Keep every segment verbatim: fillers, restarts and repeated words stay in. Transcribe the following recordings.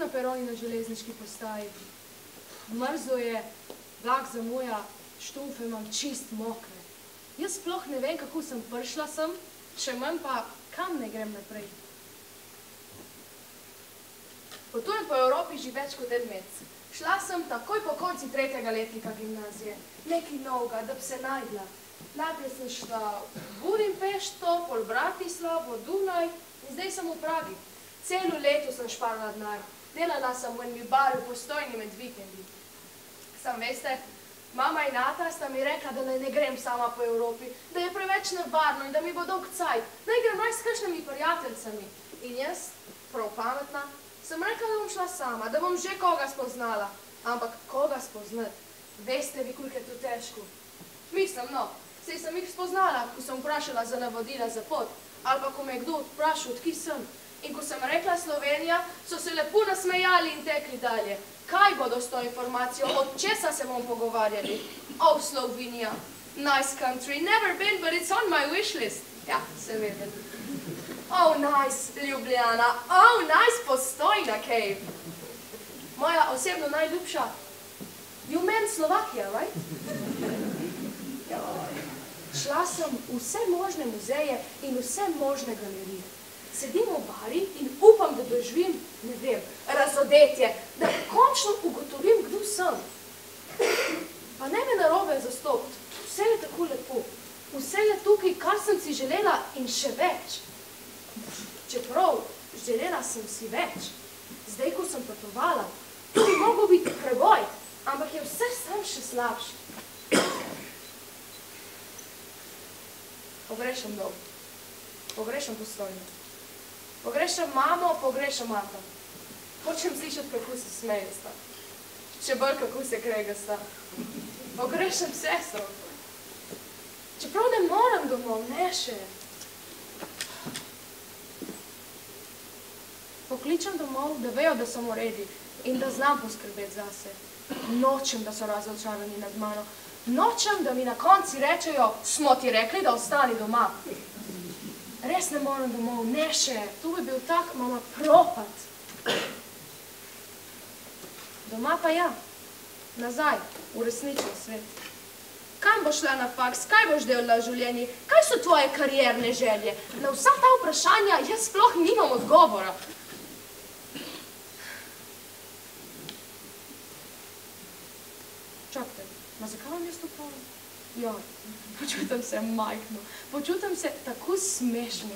na peroni na železniški postaji. Mrzlo je, vlak zamuja, štufe imam čist mokre. Jaz sploh ne vem, kako sem prišla sem, še manj pa, kam ne grem naprej. Potujem po Evropi že več kot en mesec. Šla sem takoj po konci tretjega letnika gimnazije. Nekaj novega, da bi se najdla. Najprej sem šla v Budimpešto, pol Bratislavo, Dunaj in zdaj sem v Pragi. Celo leto sem šparala denar. Delala sem v enem baru v Postojni med vikendi. Sam veste, mama in ata sta mi rekla, da naj ne grem sama po Evropi, da je preveč nevarno in da mi bo dolg cajt. Naj grem naj s kakšnimi prijateljicami. In jaz, prav pametna, sem rekla, da bom šla sama, da bom že koga spoznala. Ampak koga spoznati? Veste vi, koliko je to težko. Mislim, no, saj sem jih spoznala, ko sem vprašala za navodila za pot, ali pa ko me je kdo vprašal, odkje sem. In ko sem rekla Slovenija, so se lepo nasmejali in tekli dalje. Kaj bodo s to informacijo, od česa se bomo pogovarjali? Oh, Slovenija, nice country, never been, but it's on my wish list. Ja, seveda. Oh, nice, Ljubljana, oh, nice, Postojna, Cave. Moja osebno najljubša, you meant Slovakia, right? Šla sem v vse možne muzeje in vse možne galerije. Sedim v bari in upam, da doživim, ne vem, razodetje, da končno ugotovim, kdo sem. Pa ne me narobe zastopiti, vse je tako lepo. Vse je tukaj, kar sem si želela in še več. Čeprav želela sem si več. Zdaj, ko sem potovala, to bi mogel biti preboj, ampak je vse sam še slabše. Pogrešam dom. Pogrešam Postojno. Pogrešam mamo, pogrešam ata. Hočem slišati, kako se smeje sta. Še bolj, kako se krega sta. Pogrešam sestro. Čeprav ne moram domov, ne še. Pokličem domov, da vejo, da sem v redi in da znam poskrbeti zase. Nočem, da so razočarani nad mano. Nočem, da mi na konci rečejo, smo ti rekli, da ostani doma. Res ne moram domov, ne še. Tu bi bil tak, mama, propad. Doma pa ja, nazaj, v resnični svet. Kam boš šla na faks, kaj boš delala v življenju, kaj so tvoje karierne želje? Na vsa ta vprašanja jaz sploh nimam odgovora. Čakajte, ma zakaj vam jaz to pravim? Ja, počutam se majhno, počutam se tako smešno.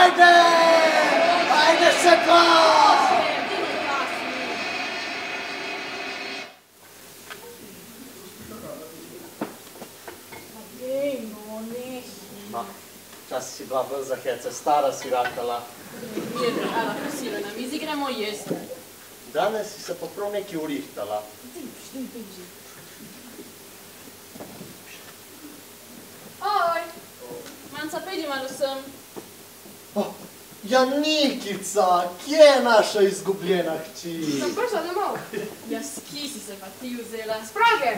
Ajde! Ajde se dva! Ej, no, ne. Ma, čas si bila bolj za hece, stara si ratala. Mir, ala, prosila, na mizi gremo jesti. Danes si se pa prav neki urihtala. Oj, Manca, pejdi malo sem. Oh, ja, Nikica, kje je naša izgubljena hči? Sem prišla domov. Ja, s ki si se pa ti vzela? Z Prage.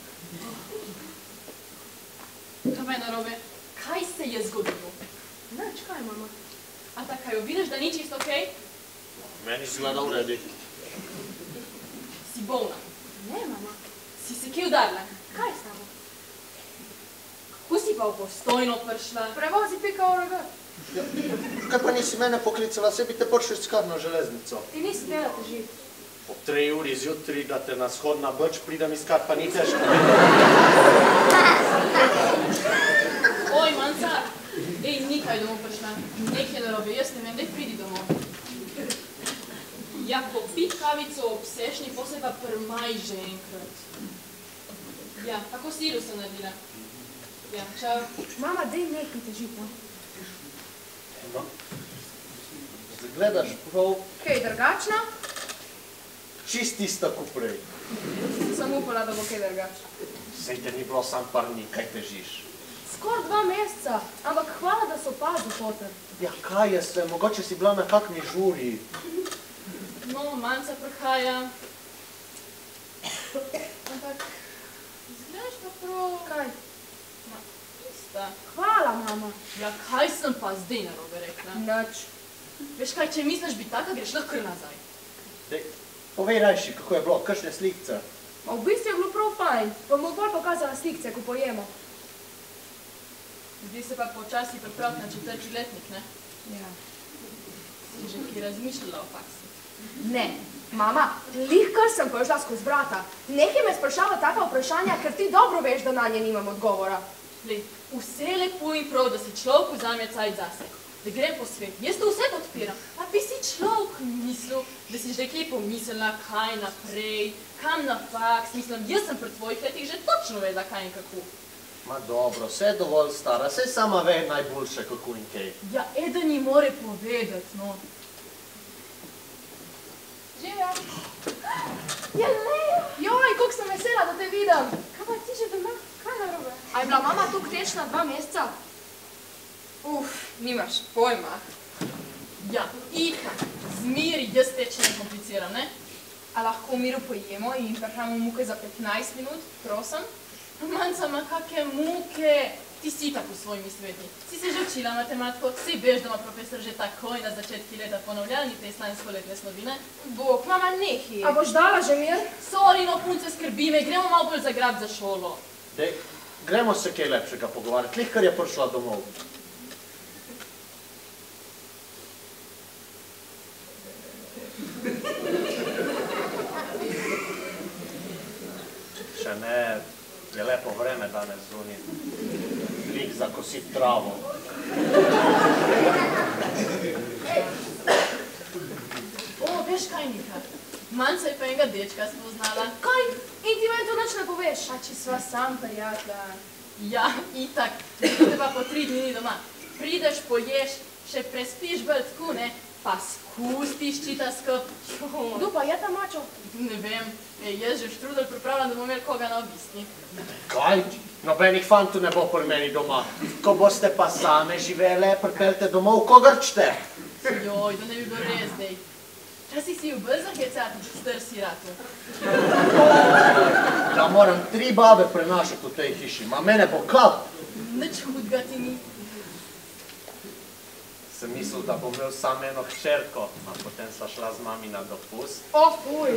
Kaj je narobe? Kaj se je zgodilo? Nič, kaj, mama? A tako, jo vidiš, da ni čisto okej? Meni izgleda v redu. Si bolna. Ne, mama. Si se kje udarila? Kaj s tabo? Kako si pa v Postojno prišla? Prevozi pika org. Ja, kaj pa nisi mene poklicala, se bi te prišli iskati na železnico. Ti nisi delati živ. Po tri uri zjutri, da te na shod na Brč pridem iskat, pa ni težko. Oj, Manca, ej, nikaj domov prišla. Nekaj narobe, jaz ne vem, daj pridi domov. Ja, popit kavico ob sešni, posle pa prmaj že enkrat. Ja, kako siru sem naredila. Ja, čau. Mama, dej nekaj težiti, no. No, zagledaš prav Kaj, drugačna? čist ista kot prej. Sem upala, da bo kaj drugač. Sej te ni bilo sam par dni, kaj težiš. Skor dva meseca, ampak hvala, da so opazil, Poter. Ja, kaj je se, mogoče si bila na kakni žuri. No, Manca prihaja. Ampak, izgledaš pa prav... Kaj? Ma, ista. Hvala, mama. Ja, kaj sem pa zdaj narobe rekla? Nič. Veš kaj, če misliš biti taka, greš lahko kar nazaj. Dej, povej rajši, kako je bilo, kakšne slikce. Ma v bistvu je bilo prav fajn, pa mu bolj pokazala slikce, ko pojemo. Zdi se pa počasi pripraviti na četrti letnik, ne? Ja. Si že ki razmišljala o faksi. Ne, mama, lih kar sem prišla skozi brata. Nekaj me sprašava taka vprašanja, ker ti dobro veš, da na nje nimam odgovora. Lej, vse lepo in prav, da si človek vzame cajt zase. Da grem po svet. Jaz to vse podpiram. A bi si človek mislil, da si že kaj pomislila, kaj naprej, kam na faks. Mislim, jaz sem pri tvojih letih že točno vedela, kaj in kako. Ma dobro, vse je dovolj stara, sej sama ve najboljše, kako in kaj. Ja, eden ji more povedati, no. Živja. Ja, Leo. Joj, koliko sem vesela, da te vidim. Kaj pa ti že doma? Kaj narobe? A je bila mama tu tečna dva meseca? Uf, nimaš pojma. Ja, itak, zmeri, jaz teče ne kompliciram, ne? A lahko v miru pojemo in prhramo muke za petnajst minut, prosim? Manca, ma kakve muke. Ti si tako v svojimi sveti. Si se že učila matematiko, si veš, da ima profesor že takoj na začetki leta ponavljalni te slansko-letne slovine. Bog, mama, nehi. A boš dala že mir? Sorry, no, punce, skrbi me, gremo malo bolj zagrab za šolo. Dej, gremo se kaj lepšega pogovarjati, lih kar je prišla domov. Še ne, je lepo vreme danes zunaj. Lik za kosit travo. O, veš kaj, Nika? Manca je pa enega dečka spoznala. Kaj? In ti meni to nič ne poveš? A če sva sam prijatla. Ja, itak. Te pa po tri dni ni doma. Prideš, poješ, še prespiš bolj tako, ne? Pa skustiš čita skup. Kdo pa je ta mačo? Ne vem, e, jaz že štrudel pripravljam, da bomo imeli koga na obiski. Kaj? Nobenih fantov ne bo pri meni doma. Ko boste pa same živele, pripeljte domov, kogar čte. Joj, da ne bi bilo res, dej. Včasih si v bolj zahecati, star si ratu. Da moram tri babe prenašati v tej hiši, ma mene bo kap. Nič hudga ti ni. Sem mislil, da bom imel sam eno hčerko, a potem sva šla z mami na dopust. O, fuj.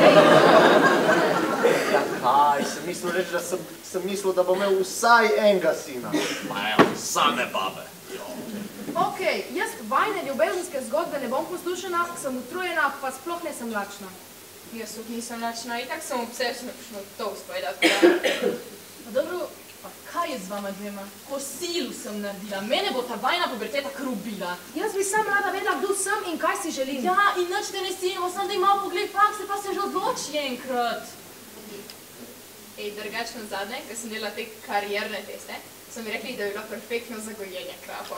Ja kaj, sem mislil reči, da sem, sem mislil, da bom imel vsaj enega sina. Ma evo, same babe. Okej, jaz vajne ljubezenske zgodbe ne bom poslušala, sem utrujena, pa sploh ne sem lačna. Jaz tudi nisem lačna, itak sem obsesna, kakšno to uspovedati. Pa dobro, pa kaj je z vama dvema? Kosilu sem naredila, mene bo ta vajna puberteta krubila. Jaz bi sam rada vedela, kdo sem in kaj si želim. Ja, in nič te ne sinimo, sam da imam pogled fakse, pa se že odloči enkrat. Ej, drugačno zadnje, ko sem delala te karierne teste, so mi rekli, da je bilo perfektno za gojenje krapov.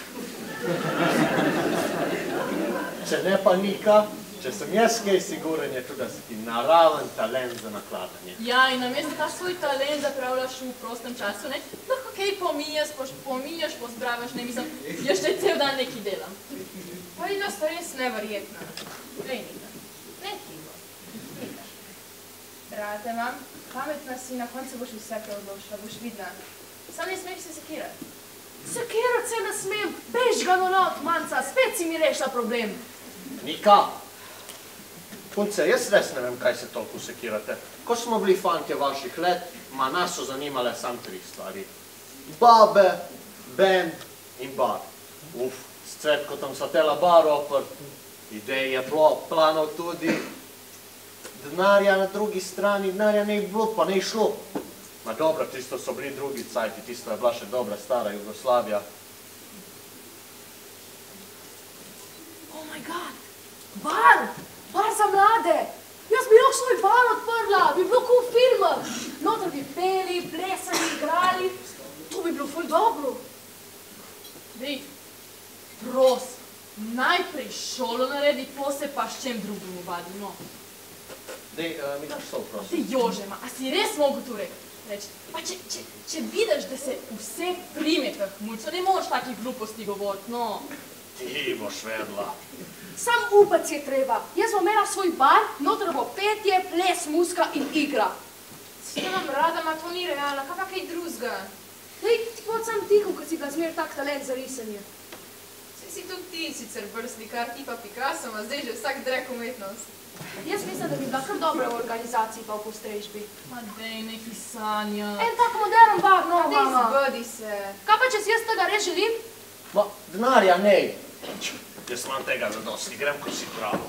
Če ne pa Nika, če sem jaz kaj siguren, je tudi, da si ti naraven talent za nakladanje. Ja, in namesto ta svoj talent zapravljaš v prostem času, ne? Lahko kaj pomijaš, pomijaš, pospravaš, ne mislim, jaz še cel dan nekaj delam. Pa je dosta res neverjetno. Ej, Nika, ne tiho. Nika. Rade imam, pametna si, na koncu boš vse preodločila, boš vidna. Sam ne smeš se sekirati. Sekirati se ne smem, bež ga not, manca, spet si mi rešila problem. Nika! Punce, jaz res ne vem, kaj se toliko sekirate. Ko smo bili fantje vaših let, ma nas so zanimale sam tri stvari. Babe, band in bar. Uf, s Cvetko tam so tela bar oprt, idej je bilo, planov tudi. Denarja na drugi strani, denarja ne je bilo, pa ne je šlo. Ma dobro, tisto so bili drugi cajti, tisto je bila še dobra stara Jugoslavija. Oh my god, bar, bar za mlade. Jaz bi lahko svoj bar odprla, bi bilo cool film. Noter bi peli, plesali, igrali, to bi bilo ful dobro. Dej, pros, najprej šolo naredi, pose pa s čem drugim uvadi, no. Dej, mi daš sol, prosim. Ti Jožema, a si res mogo tu reči? Reči, pa če, če, če vidiš, da se vse prime teh mulcev, ne moraš takih gluposti govoriti, no. Ti boš vedla. Sam upac je treba. Jaz bom imela svoj bar, noter bo petje, ples, muska in igra. Snemam rada, ma to ni realno, kaj pa kaj drugega? Hej, ti bod sam tiho, ko si ga zmer tak talent za risanje. Saj si tudi ti sicer bolj slikar tipa Picasso, ma zdaj že vsak drek umetnost. Jaz mislim, da bi bila kar dobra v organizaciji pa v postrežbi. Ma dej, neki sanja. En tak modern bar, no, A dej mama. zgodi se. Kaj pa, če si jaz tega res želim? Ma, denarja ne. Jaz imam tega zadosti, grem, ko si pravo.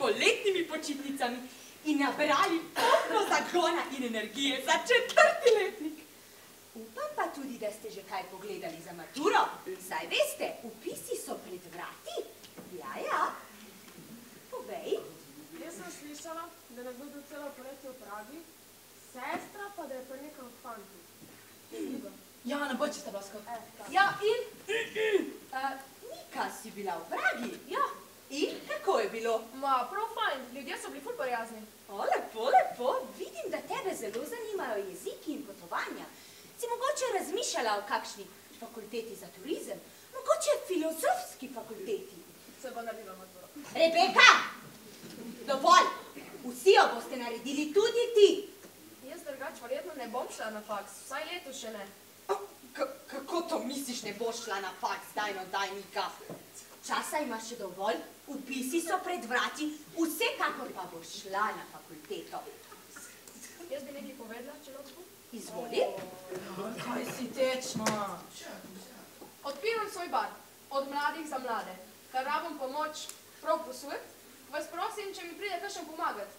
poletnimi počitnicami in nabrali polno zagona in energije za četrti letnik. Upam pa tudi, da ste že kaj pogledali za maturo. Saj veste, vpisi so pred vrati. Ja, ja. Povej. Jaz sem slišala, da ne bodo celo poletje v Pragi, sestra pa da je pa nekaj od fantov. Ja, ne bo čista blasko. Ja, in? Uh, Nika si bila v Pragi? Ja. In kako je bilo? Ma, prav fajn, ljudje so bili ful prijazni. O, lepo, lepo. Vidim, da tebe zelo zanimajo jeziki in potovanja. Si mogoče razmišljala o kakšni fakulteti za turizem? Mogoče filozofski fakulteti? Se bo naredila maturo. Rebeka! Dovolj! Vsi jo boste naredili, tudi ti. Jaz drugač verjetno ne bom šla na faks, vsaj letos še ne. Kako to misliš, ne boš šla na faks, daj no, daj, Nika? Časa imaš še dovolj, vpisi so pred vrati, vsekakor pa boš šla na fakulteto. Jaz bi nekaj povedala, če lahko? Izvoli. Kaj si tečna? Odpiram svoj bar, od mladih za mlade. Kar rabim pomoč prav posvet, vas prosim, če mi pride kakšen pomagat.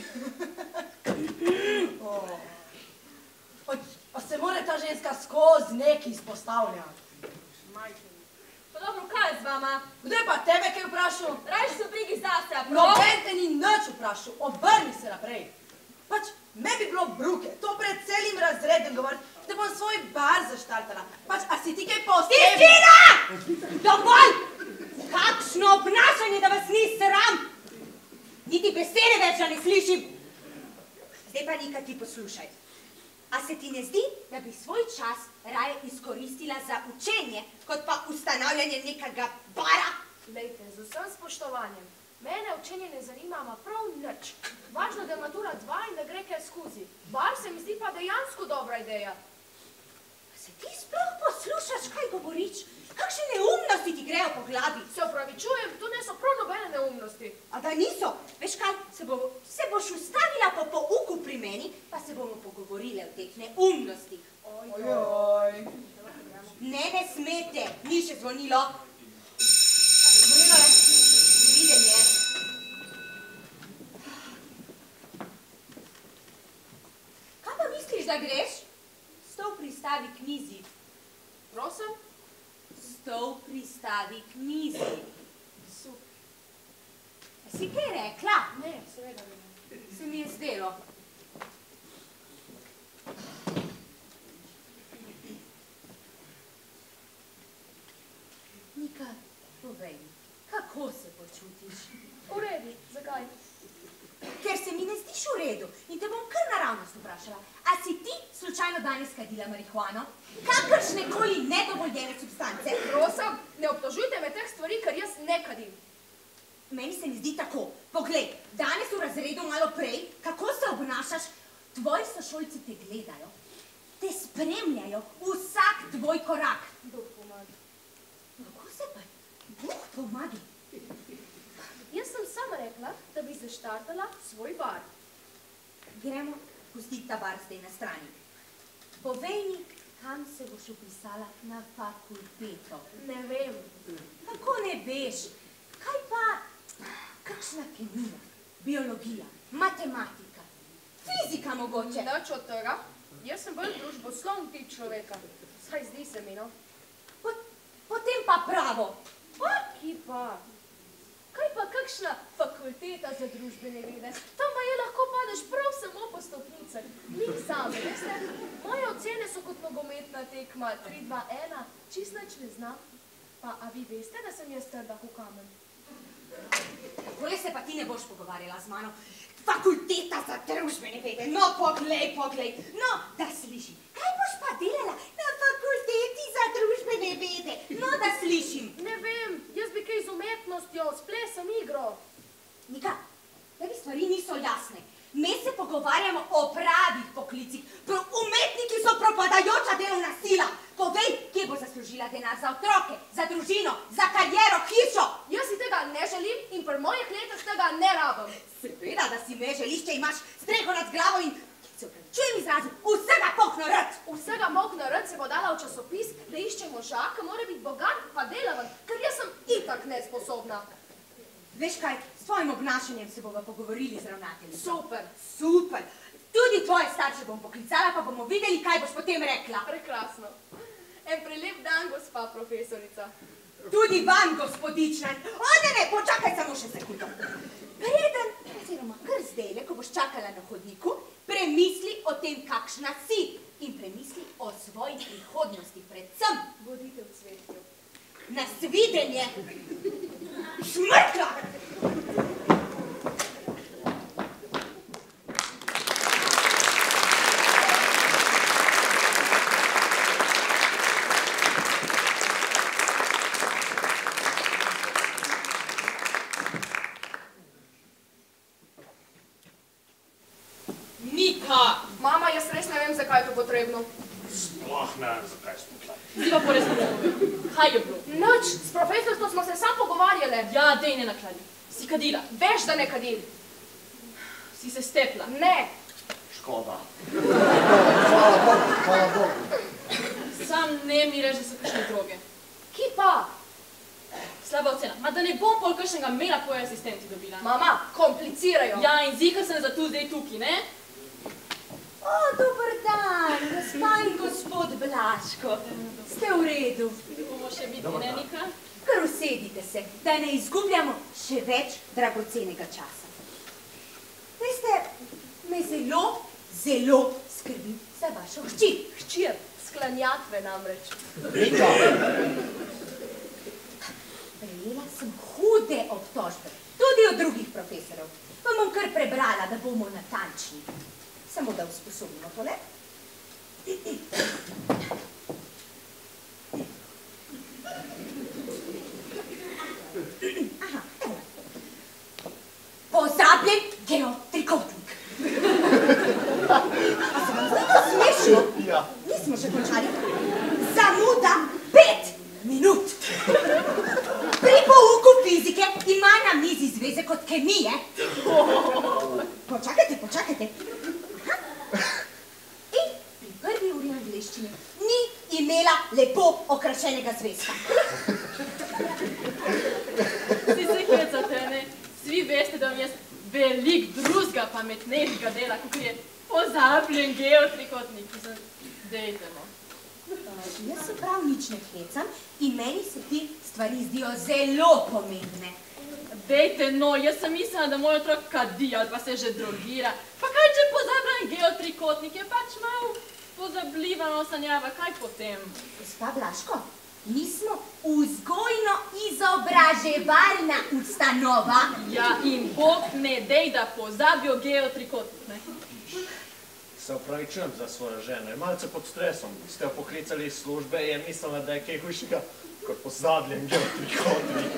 Pa se mora ta ženska skozi neki izpostavljati. Pa dobro, kaj z vama? Kdo je pa tebe kaj vprašal? Rajš se brigi zase, a prav? Noben te ni nič vprašal, obrni se naprej. Pač, me bi bilo bruke, to pred celim razredem govoriti, da bom svoj bar zaštartala. Pač, a si ti kaj posebej? Tišina! Dovolj! Kakšno obnašanje, da vas ni sram! Niti besede več ne slišim. Zdaj pa, Nika, ti poslušaj. A se ti ne zdi, da bi svoj čas raje izkoristila za učenje, kot pa ustanavljanje nekega bara? Lejte, z vsem spoštovanjem, mene učenje ne zanima, ma prav nič. Važno, da je matura dva in da gre kaj skozi. Bar se mi zdi pa dejansko dobra ideja. Se ti sploh poslušaš, kaj govoriš? Kakšne neumnosti ti grejo po glavi? Se opravičujem, tu ne so prav nobene neumnosti. A da niso? Veš kaj, se, bo, se boš ustavila po pouku pri meni, pa se bomo pogovorile o teh neumnostih. Ojoj. Ne, ne smete, ni še zvonilo. Zvonilo je. Videnje. Kaj pa misliš, da greš? Stov pristavi k mizi. Prosim? Stov pristavi k mizi. Super. A si kaj rekla? Ne, seveda ne. Se mi je zdelo. Nika, povej mi, kako se počutiš? V redu, zakaj? Ker se mi ne zdiš v redu in te bom kar naravnost vprašala. A si ti slučajno danes kadila marihuano? Kakršne koli nedovoljene substance? Prosim, ne obtožujte me teh stvari, ker jaz ne kadim. Meni se ne zdi tako. Poglej, danes v razredu malo prej, kako se obnašaš, tvoji sošolci te gledajo, te spremljajo vsak tvoj korak. Bog pomagi. Kako se pa Bog pomagi? Jaz sem sama rekla, da bi zaštartala svoj bar. Gremo pustiti ta bar zdaj na strani. Povej mi, kam se boš upisala na fakulteto? Ne vem. Kako ne veš? Kaj pa kakšna kemija, biologija, matematika, fizika mogoče? Nič od tega. Jaz sem bolj družboslovni tip človeka. Saj zdi se mi, no. Pot, potem pa pravo. Pa, ki pa? Kaj pa kakšna fakulteta za družbene vede? Tam pa je lahko padeš prav samo po stopnicah. Nik zame, veste? Moje ocene so kot nogometna tekma tri dva ena, čist nič ne znam. Pa, a vi veste, da sem jaz trda kot kamen? Takole se pa ti ne boš pogovarjala z mano. Fakulteta za družbene vede. No, poglej, poglej. No, da slišim. Kaj boš pa delala na fakulteti za družbene vede? No, da slišim. Ne vem, jaz bi kaj z umetnostjo, s plesom igro. Nika, tebi stvari niso jasne. Me se pogovarjamo o pravih poklicih. Umetniki so propadajoča delovna sila. Povej, kje bo zaslužila denar za otroke, za družino, za kariero, hišo. Jaz si tega ne želim in pri mojih letih tega ne rabim. Seveda, da si me želiš, če imaš streho nad glavo in, se upravičujem izrazu, vsega pokno rad. Vsega mokno rad se bo dala v časopis, da išče moža, ki mora biti bogat pa delaven, ker jaz sem itak nesposobna. Veš kaj, s tvojim obnašanjem se bova pogovorili z ravnateljem. Super. Super. Tudi tvoje starše bom poklicala, pa bomo videli, kaj boš potem rekla. Prekrasno. En prelep dan, gospa profesorica. Tudi vam, gospodična. O, ne, ne, počakaj samo še sekundo. Preden, oziroma kar zdajle, ko boš čakala na hodniku, premisli o tem, kakšna si in premisli o svoji prihodnosti predvsem. Bodite v cvetju. Nasvidenje! Smrtka! Nika! Mama, jaz res ne vem, zakaj je to potrebno. Sploh ne vem, zakaj smo tukaj. Zdaj pa poresno povej. Kaj je bilo? Nič, s profesorstvo smo se sam pogovarjali. Ja, dej ne nakladi. Si kadila. Veš, da ne kadim. Si se stepla. Ne. Škoda. Hvala Bogu, hvala Bogu. Sam ne mi reč, da so kakšne droge. Ki pa? Slaba ocena. Ma da ne bom pol kakšnega mela tvoje asistenti dobila. Mama, komplicirajo. Ja, in zika sem za tu zdaj tukaj, ne? O, dober dan, gospa in gospod Blaško. Ste v redu? Bomo še biti, ne, Nika? Kar usedite se, da ne izgubljamo še več dragocenega časa. Veste, me zelo, zelo skrbi za vašo hči. Hčir, sklanjatve namreč. Nika! Prejela sem hude obtožbe, tudi od drugih profesorjev. Pa bom kar prebrala, da bomo natančni. Samo da usposobimo tole. Aha, evo. Pozabljen geotrikotnik. A se vam zdi to smešno? Ja. Nismo še končali. Zamuda pet minut. Pri pouku fizike ima na mizi zvezek od kemije. Počakajte, počakajte. In pri prvi uri angleščine ni imela lepo okrašenega zvezka. Si se hecate, ne? Svi veste, da vam jaz velik drugega pametnejšega dela, kot je pozabljen geotrikotnik. Dejte, no. Jaz se prav nič ne hecam in meni se ti stvari zdijo zelo pomembne. Dejte, no, jaz sem mislila, da moj otrok kadi ali pa se že drogira. Pa kaj, če pozabljen geotrikotnik, je pač malo pozabljivano sanjava, kaj potem? Gospa Blaško, mi smo vzgojno-izobraževalna ustanova. Ja, in Bog ne dej, da pozabijo geotrikotnik, ne? Se opravičujem za svojo ženo, je malce pod stresom. Ste jo poklicali iz službe, je mislila, da je kaj hujšega kot pozabljen geotrikotnik.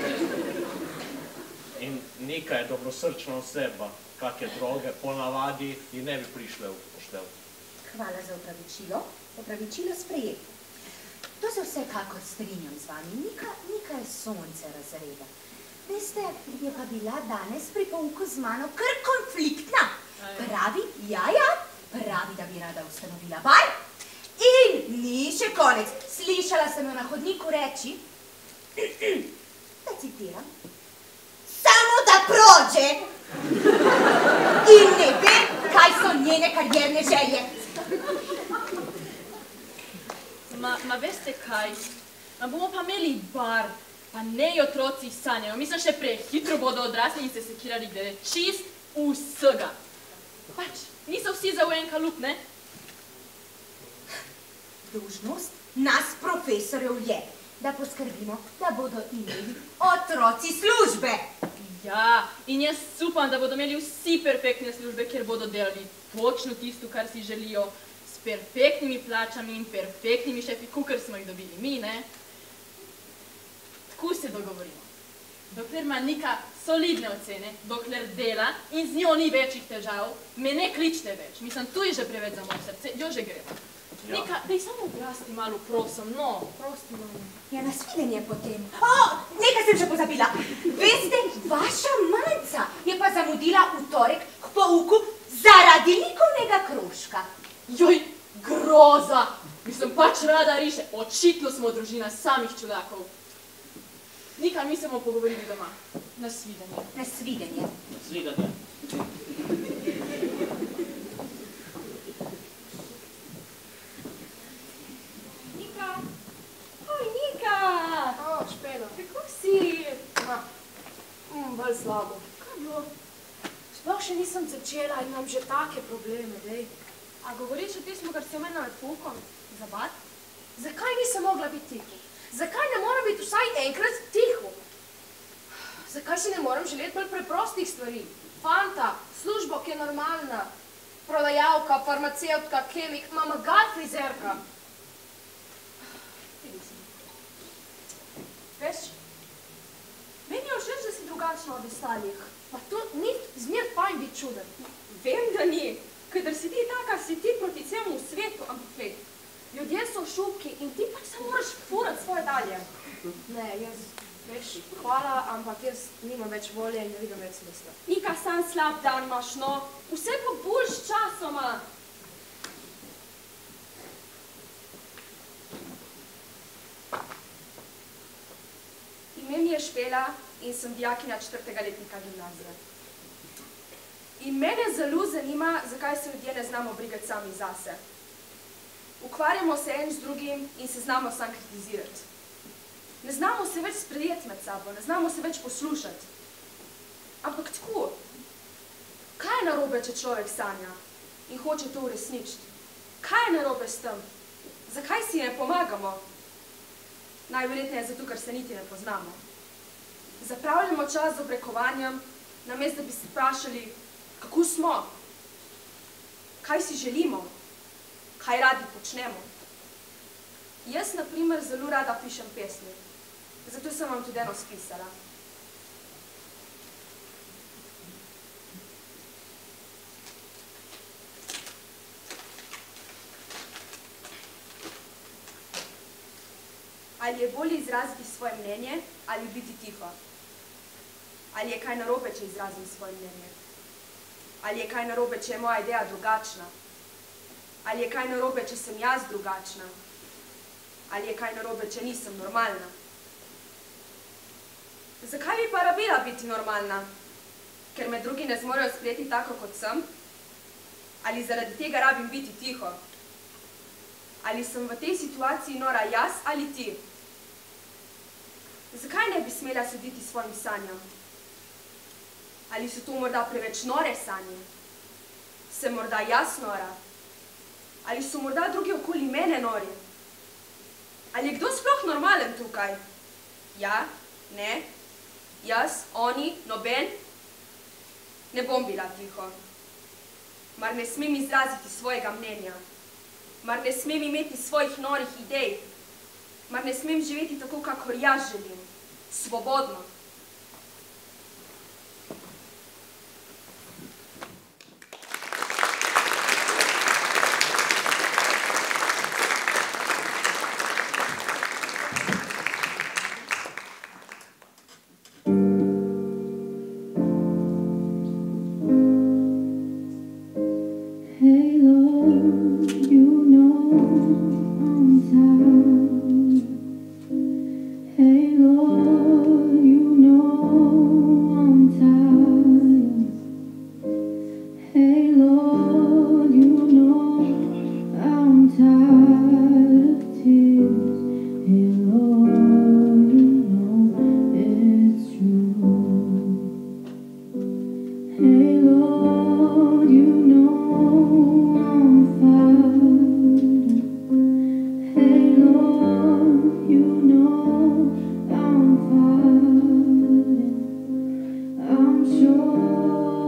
In Nika je dobrosrčna oseba, kakšne droge ponavadi in ne bi prišle v poštev. Hvala za opravičilo. Opravičilo sprejeto. To se vsekakor strinjam z vami. Nika, Nika je sonce razreda. Veste, je pa bila danes pri pouku z mano kar konfliktna. Pravi, ja, ja, pravi, da bi rada ustanovila bar. In ni še konec. Slišala sem jo na hodniku reči, da citiram, samo da prođe in ne ve, kaj so njene karierne želje. Ma, ma veste kaj, ma bomo pa imeli bar, pa ne otroci sanjajo. Mislim, še prehitro bodo odrasli in se sekirali glede čist vsega. Pač, niso vsi za v en kalup, ne? Dolžnost nas profesorjev je, da poskrbimo, da bodo imeli otroci službe. Ja, in jaz upam, da bodo imeli vsi perfektne službe, kjer bodo delali točno tisto, kar si želijo, s perfektnimi plačami in perfektnimi šefi, kakor smo jih dobili mi, ne? Tako se dogovorimo. Dokler ima Nika solidne ocene, dokler dela in z njo ni večjih težav, me ne kličte več. Mislim, tu je že preveč za moje srce, jo že greva. Ja. Nika, daj samo odrasti malo, prosim, no, prosti malo. Ja, nasvidenje potem. O, nekaj sem še pozabila. Veste, vaša manca je pa zamudila v torek k pouku zaradi likovnega krožka. Joj, groza! Mislim, pač rada riše. Očitno smo družina samih čudakov. Nika, mi se bomo pogovorili doma. Na svidenje. Na svidenje. Svidenje. Nika! Oj, Nika! O, Špelo. Kako si? Ma, mm, bolj slabo. Kaj je bilo? Sploh še nisem začela in imam že take probleme, dej. A govoriš o tismu, kar si omenila med poukom? Za bat? Zakaj nisem mogla biti tiho? Zakaj ne moram biti vsaj enkrat tiho? Zakaj si ne moram želeti bolj preprostih stvari? Fanta, službo, ki je normalna, prodajalka, farmacevtka, kemik, mama gar frizerka. Veš, meni je všeč, da si drugačna od ostalih. Pa to ni zmer fajn biti čuden. Vem, da ni. Kadar si ti taka, si ti proti celemu svetu, ampak vej, ljudje so šupki in ti pač se moraš furati svoje dalje. Ne, jaz, veš, hvala, ampak jaz nimam več volje in ne vidim več smisla. Nika, sam slab dan imaš, no. Vse pa boljš časoma. Ime mi je Špela in sem dijakinja četrtega letnika gimnazije. In mene zelo zanima, zakaj se ljudje ne znamo brigati sami zase. Ukvarjamo se en z drugim in se znamo sam kritizirati. Ne znamo se več sprejeti med sabo, ne znamo se več poslušati. Ampak tako, kaj je narobe, če človek sanja in hoče to uresničiti? Kaj je narobe s tem? Zakaj si ne pomagamo? Najverjetneje zato, ker se niti ne poznamo. Zapravljamo čas z obrekovanjem, namesto da bi se vprašali, kako smo, kaj si želimo, kaj radi počnemo. Jaz, na primer, zelo rada pišem pesmi, zato sem vam tudi eno spisala. Ali je bolje izraziti svoje mnenje, ali biti tiho? Ali je kaj narobe, če izrazim svoje mnenje? Ali je kaj narobe, če je moja ideja drugačna? Ali je kaj narobe, če sem jaz drugačna? Ali je kaj narobe, če nisem normalna? Zakaj bi pa rabila biti normalna? Ker me drugi ne zmorejo sprejeti tako, kot sem? Ali zaradi tega rabim biti tiho? Ali sem v tej situaciji nora jaz ali ti? Zakaj ne bi smela slediti svojim sanjam? Ali so to morda preveč nore sanje? Sem morda jaz nora? Ali so morda drugi okoli mene nori? Ali je kdo sploh normalen tukaj? Ja? Ne? Jaz? Oni? Noben? Ne bom bila tiho. Mar ne smem izraziti svojega mnenja? Mar ne smem imeti svojih norih idej? Mar ne smem živeti tako, kakor jaz želim? Svobodno.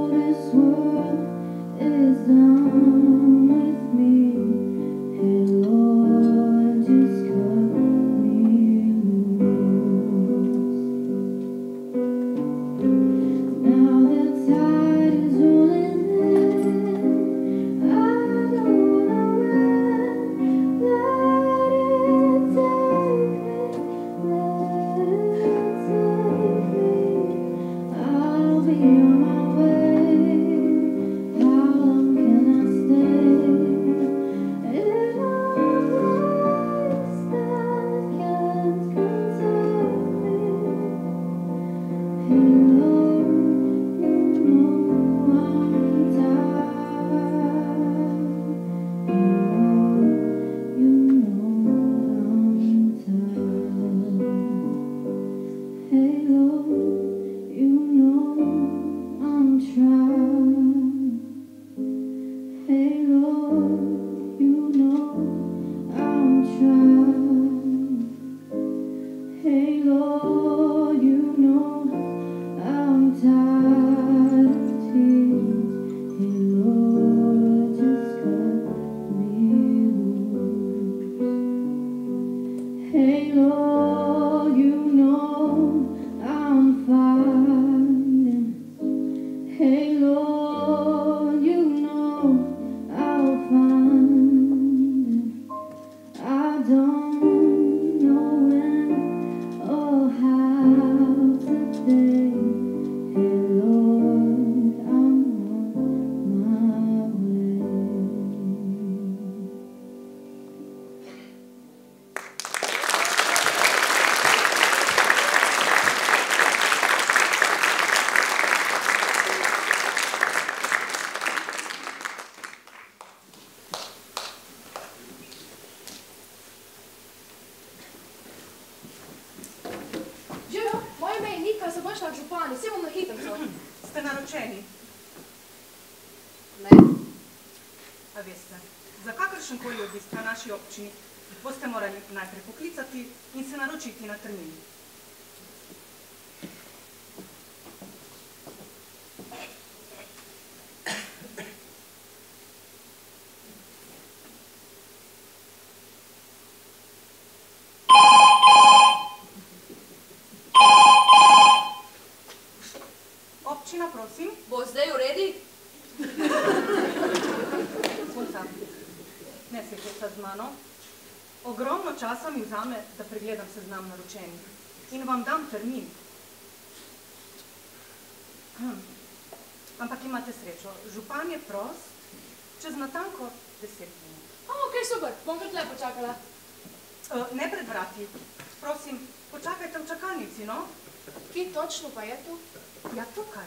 Hello. naročeni? Ne? A veste, za kakršenkoli obisk na naši občini boste morali najprej poklicati in se naročiti na termin. Občina, prosim. Bo zdaj v redi? Punca, ne se hecati z mano. Ogromno časa mi vzame, da pregledam seznam naročenih in vam dam termin. Hm. Ampak imate srečo, župan je prost čez natanko deset minut. O, ok, super, bom kar tle počakala. Uh, ne pred vrati. Prosim, počakajte v čakalnici, no? Kje točno pa je tu? Ja, tukaj.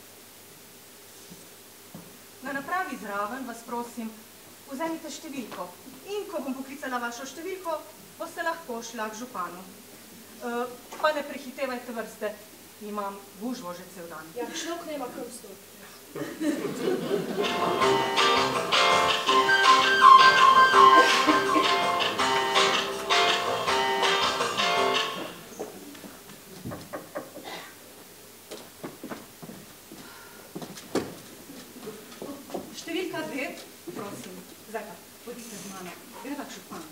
Na napravi zraven vas prosim, vzemite številko. In ko bom poklicala vašo številko, boste lahko šla k županu. Uh, pa ne prehitevajte vrste, imam gužvo že cel dan. Ja, človek nema kam stoti. Številka dve, prosim. Zdaj pa, bodite z mano. Greva k županu.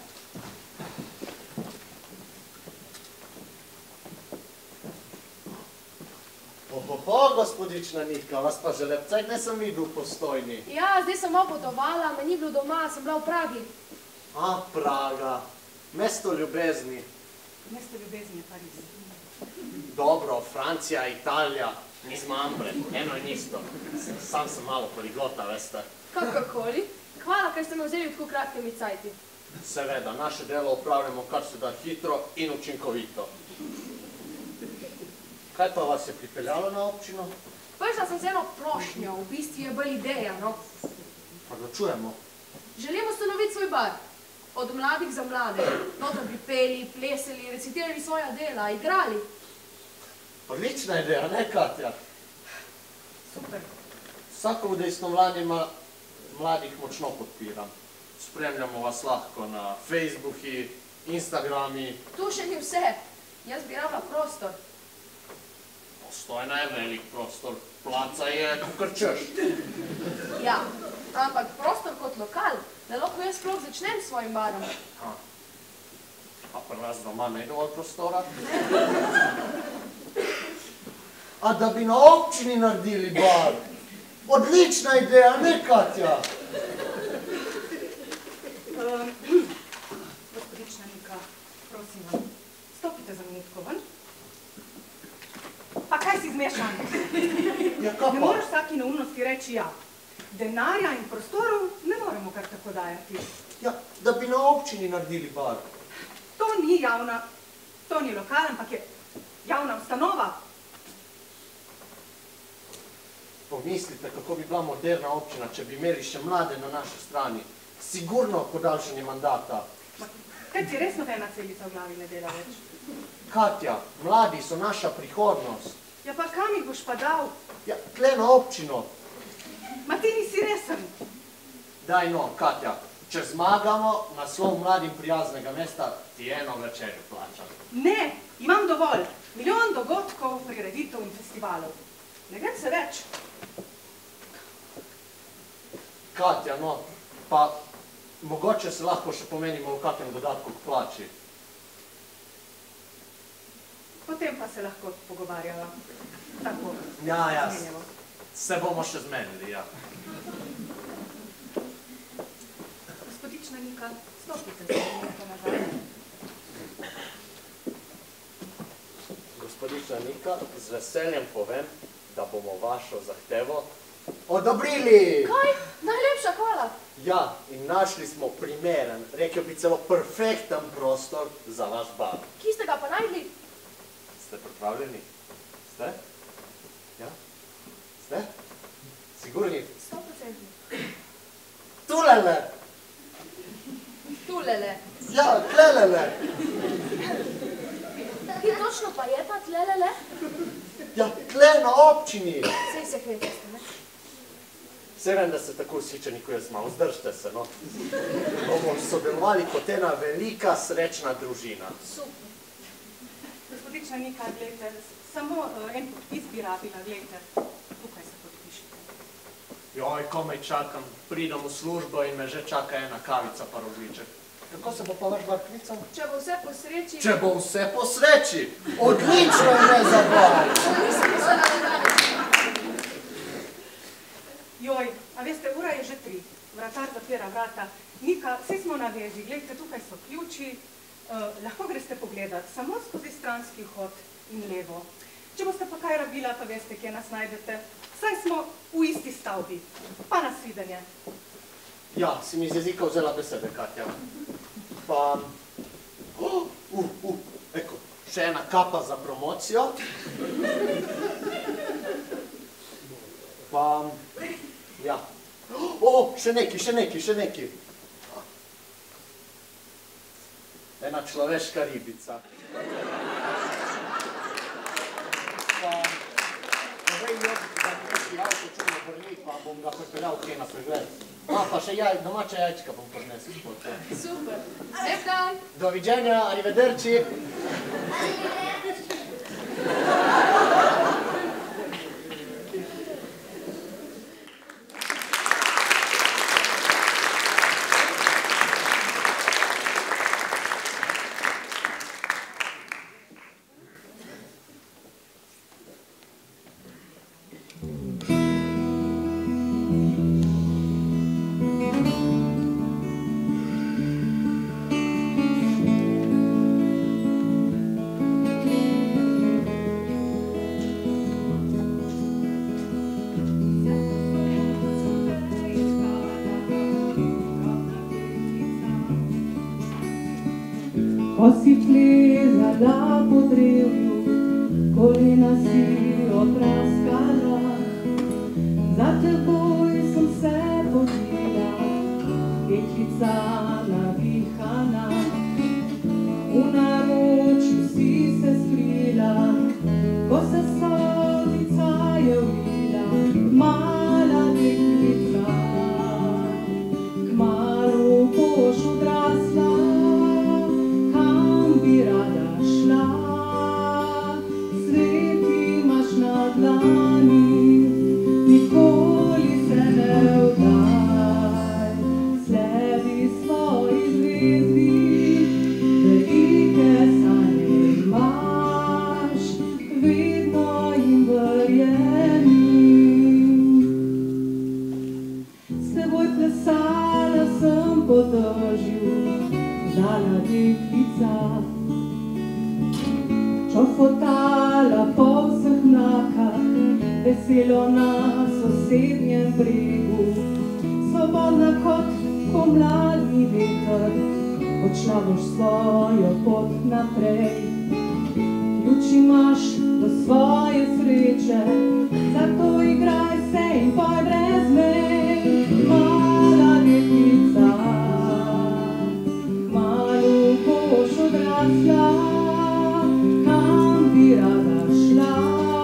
Ohoho, gospodična Nika, vas pa že lepcaj ne sem videl postojni. Ja, zdaj sem malo potovala, me ni bilo doma, sem bila v Pragi. A, Praga, mesto ljubezni. Mesto ljubezni je Pariz. Dobro, Francija, Italija, nismo ambre, eno in isto. Sam sem malo poligota, veste. Kakorkoli. Hvala, ker ste me vzeli v tako kratkimi cajti. Seveda, naše delo upravljamo kar se da hitro in učinkovito. Kaj pa vas je pripeljalo na občino? Prišla sem z eno prošnjo, v bistvu je bolj ideja, no. Pa da čujemo. Želim ustanoviti svoj bar. Od mladih za mlade. Noter bi peli, plesali, recitirali svoja dela, igrali. Odlična ideja, ne, Katja? Super. Vsako udejstvo mladima mladih močno podpiram. Spremljamo vas lahko na Facebooki, Instagrami. Tu še ni vse. Jaz bi rabila prostor. Postojna je velik prostor, placa je kakor češ. Ja, ampak prostor kot lokal, da lahko jaz sploh začnem s svojim barom. A, a pri nas doma ne dovolj prostora? A da bi na občini naredili bar? Odlična ideja, ne, Katja? Um, gospodična Nika, prosim vam, stopite za minutko ven. Pa kaj si zmešan? Ja, kaj Ne pa? moreš vsaki neumnosti reči ja. Denarja in prostorov ne moremo kar tako dajati. Ja, da bi na občini naredili bar. To ni javna, to ni lokal, ampak je javna ustanova. Pomislite, kako bi bila moderna občina, če bi imeli še mlade na naši strani. Sigurno podaljšanje mandata. Ma, kaj ti res nobena celica v glavi ne dela več? Katja, mladi so naša prihodnost. Ja pa kam jih boš pa dal? Ja, tle na občino. Ma ti nisi resen. Daj no, Katja, če zmagamo naslov mladim prijaznega mesta, ti eno večerjo plačam. Ne, imam dovolj. Milijon dogodkov, prireditev in festivalov. Ne grem se več. Katja, no, pa mogoče se lahko še pomenimo v kakem dodatku k plači. Potem pa se lahko pogovarjava. Tako. Ja, ja, zmenjamo. se bomo še zmenili, ja. Gospodična Nika, stopite za minuto nazaj. Gospodična Nika, z veseljem povem, da bomo vašo zahtevo odobrili. Kaj? Najlepša hvala. Ja, in našli smo primeren, rekel bi celo perfekten prostor za vaš bar. Kje ste ga pa najdli? Ste pripravljeni? Ste? Ja? Ste? Sigurni? sto procentno. Tulele! Tulele. Ja, tlelele! Kje točno pa je ta tlelele? Ja, tle na občini. Sej se kveteste, ne? Se vem, da ste tako usičeni, ko jaz malo, zdržite se, no. Bomo sodelovali kot ena velika, srečna družina. Super. Gospodična Nika, gledajte, samo uh, en podpis bi rabila, gledajte, tukaj se podpišite. Joj, komaj čakam, pridem v službo in me že čaka ena kavica pa rogliček. Kako se bo pa vaš bar klical? Če bo vse po sreči... Če bo vse po sreči! Odlično je me zabavljati! Nisem mislila, da danes. Joj, a veste, ura je že tri. Vratar zapira vrata. Nika, vsi smo na veži, gledajte, tukaj so ključi. Uh, lahko greste pogledat, samo skozi stranski vhod in levo. Če boste pa kaj rabila, pa veste, kje nas najdete. Saj smo v isti stavbi. Pa nasvidenje. Ja, si mi z jezika vzela besede, Katja. Pa... Uh, uh, uh, eko, še ena kapa za promocijo. Pa... Ja. O, še neki, še neki, še neki. Ena človeška ribica. Pa... Povej jo, da mi neki avto čuno vrni, pa bom ga pripeljal kje na pregled. A, pa še jaj, domače jajčka bom prinesel. Super. Lep dan. Doviđenja, arrivederci. Ko si plezala po drevju, kolena si opraskala, za teboj sem se podila, deklica navihana. V naročju si se skrila, ko se solzica je ulila, mala deklica, kmalu boš odrasla. Bi rada šla, svet imaš na dlani, nikoli se ne vdaj. Sledi svoji zvezdi, velike sanje imaš, vedno jim verjemi. S teboj plesala sem po dežju, znala deklica, čofotala po vseh mlakah, veselo na sosednjem bregu. Svobodna kot pomladni veter, odšla boš svojo pot naprej. Ključ imaš do svoje sreče, zato igraj se in poj brez mej. Mala deklica, kmalu boš odrasla, kam bi rada šla,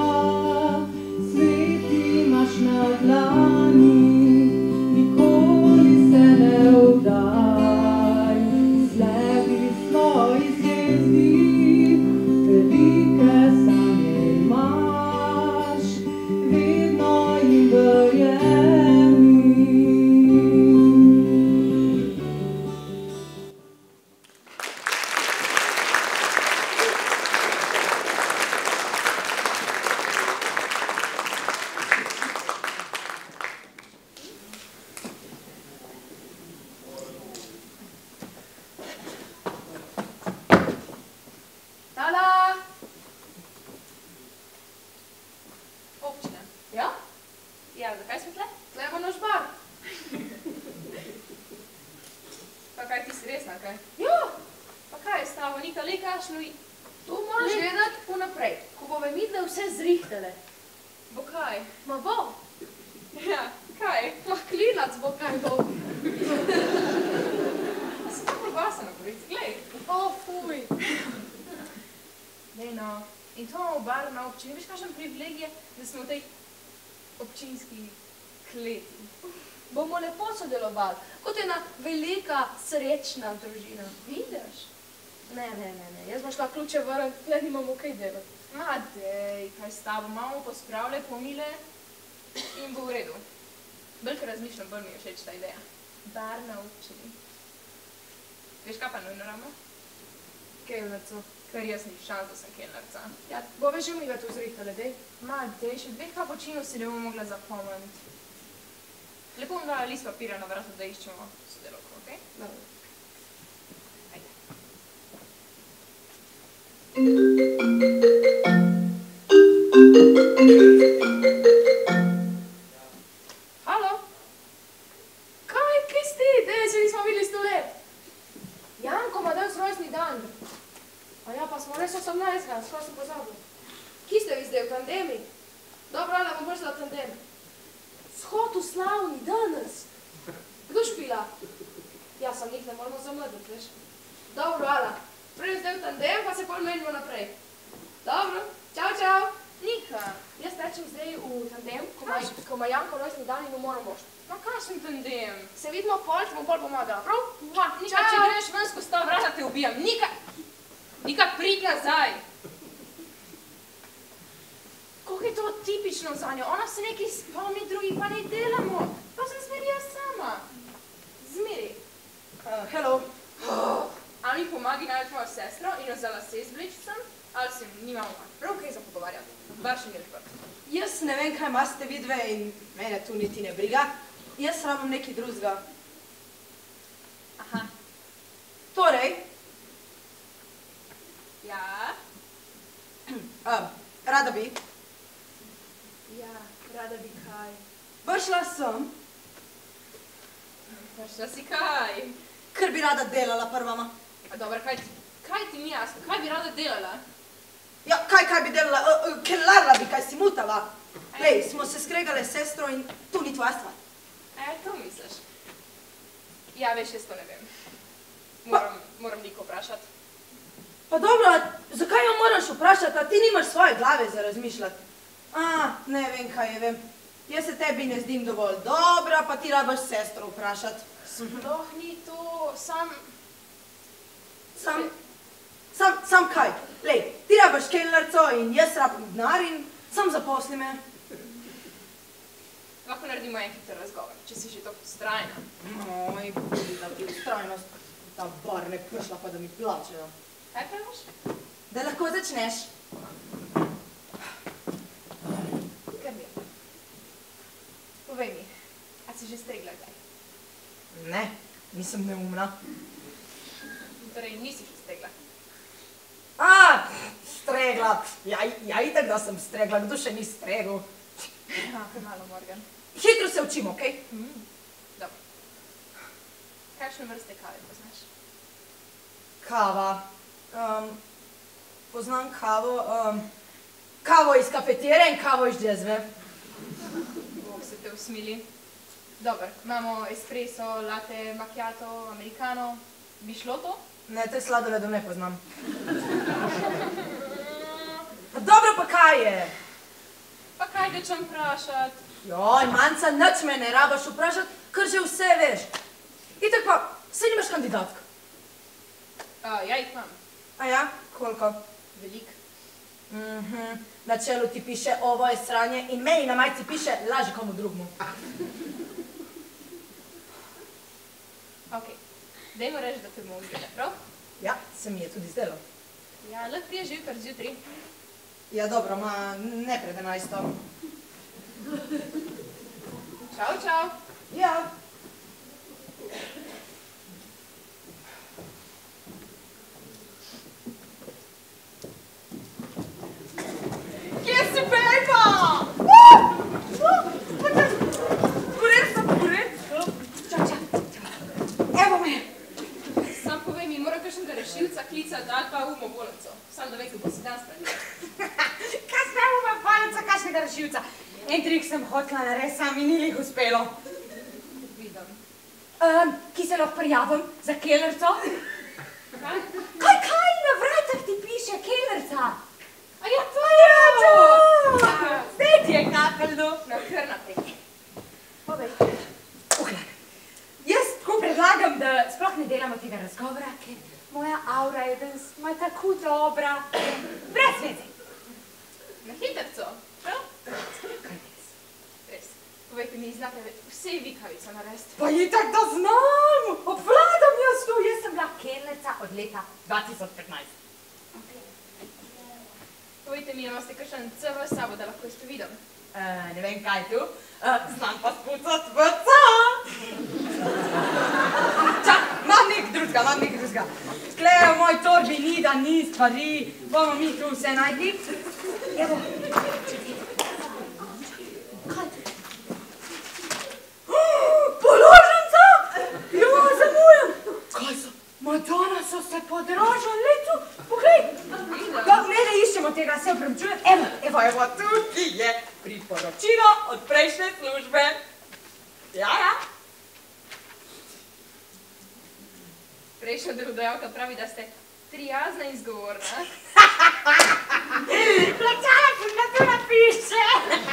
svet imaš na dlani, nikoli se ne vdaj. Sledi svoji zvezdi, velike sanje imaš, vedno jim verjemi. Tala! Občina. Ja? Ja, zakaj smo tle? Tle bo naš bar. Pa kaj ti si resna, kaj? Ja, Pa kaj, s tabo Nika le kašno i... to moraš vedeti vnaprej, ko bove midle vse zrihtele. Bo kaj? Ma bo, Ja, kaj? ma klinac bo kaj bo. Si to pobasana, porici, glej. O, fuj. Dej no, In to imamo bar na občini. Veš, kakšen privilegij je, da smo v tej občinski kleti. Bomo lepo sodelovali, kot ena velika, srečna družina. Vidiš? Ne, ne, ne, ne, jaz bom šla ključe vrn, tle nimamo kaj delati. Ma dej, kaj s tabo, imamo pospravile, pomile in bo v redu. Bolj, ker razmišljam, bolj mi je všeč ta ideja. Bar na občini. Veš, kaj pa nujno ramo? Kelnerco. Ker jaz ni šans, da sem kelnerca. Ja, bo veš, že mi ga tu zrihtale, dej. Ma dej, še dveh kapučinov si ne bomo mogla zapomniti. Lepo bom dala list papira na vratu, da iščemo sodelovko, okej? Dobro. Ajde. Halo? Kaj, kje si ti? Dej, se nismo videli sto let. Janko ima danes rojstni dan. A ja, pa smo res osemnajstega, skoro sem pozabil. Kje ste vi zdaj, v tandemi? Dobro, Ala, bom prišla v tandem. Shod v slavni, danes. Kdo špila? Ja, sam njih ne moramo zamledati, veš. Dobro, Ala, prej zdaj v tandem, pa se pol menimo naprej. Dobro, čau, čau. Nika, Jaz tečem zdaj v tandem, ko ima, ko ima Janko rojstni dan in mu moram mošt. ma kakšen tandem? Se vidimo pol, ti bom pol pomagala, prav? Ma, Nika, Čau. če greš ven skozi ta vrata, te ubijam. Nika, Nika, prid nazaj. Kako je to tipično za njo? Ona se nekaj spomni, drugi pa ne delamo. Pa sem zmeri jaz sama. Zmeri. Uh, hello. Oh, ali mi pomagi najti mojo sestro in jo za lase izvleči sem, ali se nimamo prav kaj za pogovarjati. Bar še ni odprt. Jaz ne vem, kaj imate vidve in mene tu niti ne briga. Jaz rabim nekaj drugega. Aha. Torej, Ja? uh, rada bi, Ja, rada bi kaj. prišla sem, Prišla si kaj? ker bi rada delala prvama. A dobro, kaj ti, kaj ti ni jasno? Kaj bi rada delala? Ja, kaj, kaj bi delala? Uh, uh, kelarla bi, kaj si mutala. Lej, smo se skregale s sestro in to ni tvoja stvar. E, to misliš? Ja, veš, jaz to ne vem. Moram, moram Niko vprašati. Pa dobro, a zakaj jo moraš vprašati, a ti nimaš svoje glave za razmišljati? A, ne vem, kaj je vem. Jaz se tebi ne zdim dovolj dobra, pa ti rabaš sestro vprašati. Sploh ni to, sam... Sam, sam, sam kaj? Lej, ti rabaš kelnerco in jaz rabim denar in sam zaposli me. Lahko naredimo en hiter razgovor, če si že tako vztrajna. Moj, budi da ti ustrajnost, ta bar ne prišla pa da mi plačejo. Kaj praviš? Da lahko začneš. Kar mi. Povej mi, a si že stregla kdaj? Ne, nisem neumna. Torej, nisi še stregla. A, stregla. Ja, ja, itak da sem stregla, kdo še ni stregel. Ja, kaj malo, Morgan. Hitro se učim, okej? Mm. Dobro. Kakšne vrste kave poznaš? Kava. Um, poznam kavo, um, kavo iz kafetere in kavo iz džezve. Bog se te usmili. Dobro, imamo espresso, latte, macchiato, americano. Bi šlo to? Ne, te sladoledov ne poznam. Pa dobro, pa kaj je? Pa kaj da čem vprašati? Joj, manjca, nič me ne rabaš vprašati, ker že vse veš. Itak pa, saj nimaš kandidatk. Uh, ja, jih imam. A ja, koliko? Velik. Mhm, na čelu ti piše ovo je sranje in meni na majci piše laži komu drugmu. Ok, dajmo reči, da te bomo vzeli, prav? Ja, se mi je tudi zdelo. Ja, lahko prije živ kar zjutri. Ja, dobro, ma ne pred enajsto. Čau, čau. Ja. Kje si Pepa? Kurir sem, kurir. Čau, čau. Evo me. Sam povej mi, mora kakšnega rešilca klicati ali pa umo bolnico. Sam da vem, kako si dan spravila. Kaj ste uma palica, kakšnega rešilca? En trik sem hotela narediti, sam mi ni lih uspelo. Vidim. Um, ki se lahko prijavim za kelnerco? Kaj? Kaj, kaj, na vratah ti piše kelnerca? A ja to! Zdaj ti je kapeldo. No, kar naprej. Povej. Uhlak. Jaz tako predlagam, da sploh ne delamo tega razgovora, ker moja aura je danes ima tako dobra. Brez veze. Na hitrco, prav? Res. Povejte mi, znate vse vikavico narediti. Pa itak da znam! Obvladam jaz to! Jaz sem bila kelnerca od leta dva tisoč petnajst. Povejte mi, imate kakšen C V s sabo, da lahko isto vidim? Uh, ne vem, kaj tu. Uh, znam pa spucati v C. Čak, imam nek drugega, imam nek drugega. Tle v moj torbi ni, da ni stvari. Bomo mi tu vse najti. Evo. Kaj? Položnica! Ja, zamujam. Kaj so? Madonna so se podražali tu. Poglej. Ja, ne, ne iščemo tega, se opravičujem. Evo, evo, evo, tukaj je priporočilo od prejšnje službe. Ja, ja. Prejšnja delodajalka pravi, da ste prijazna in zgovorna. Plačala sem, da tu napiše.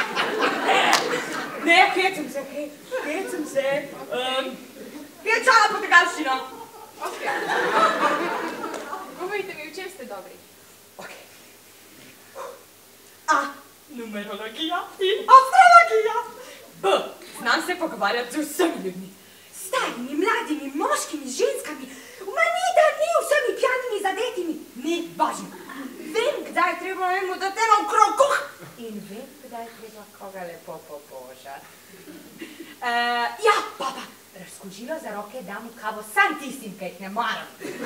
Ne, hecam se, hecam se. Um, Hecala potegalščina. Ok. Povejte mi, v čem ste dobri? Ok. A. Numerologija in astrologija. B. Znam se pogovarjati z vsemi ljudmi. Starimi, mladimi, moškimi, ženskami. Ma ni, da ni vsemi pjanimi zadetimi. Ni važno. Vem, kdaj je treba emu dati eno krokuh. In vem, kdaj je treba koga lepo pobožati. Uh, ja, papa. Razkužilo za roke dam v kavo sam tistim, kaj jih ne maram.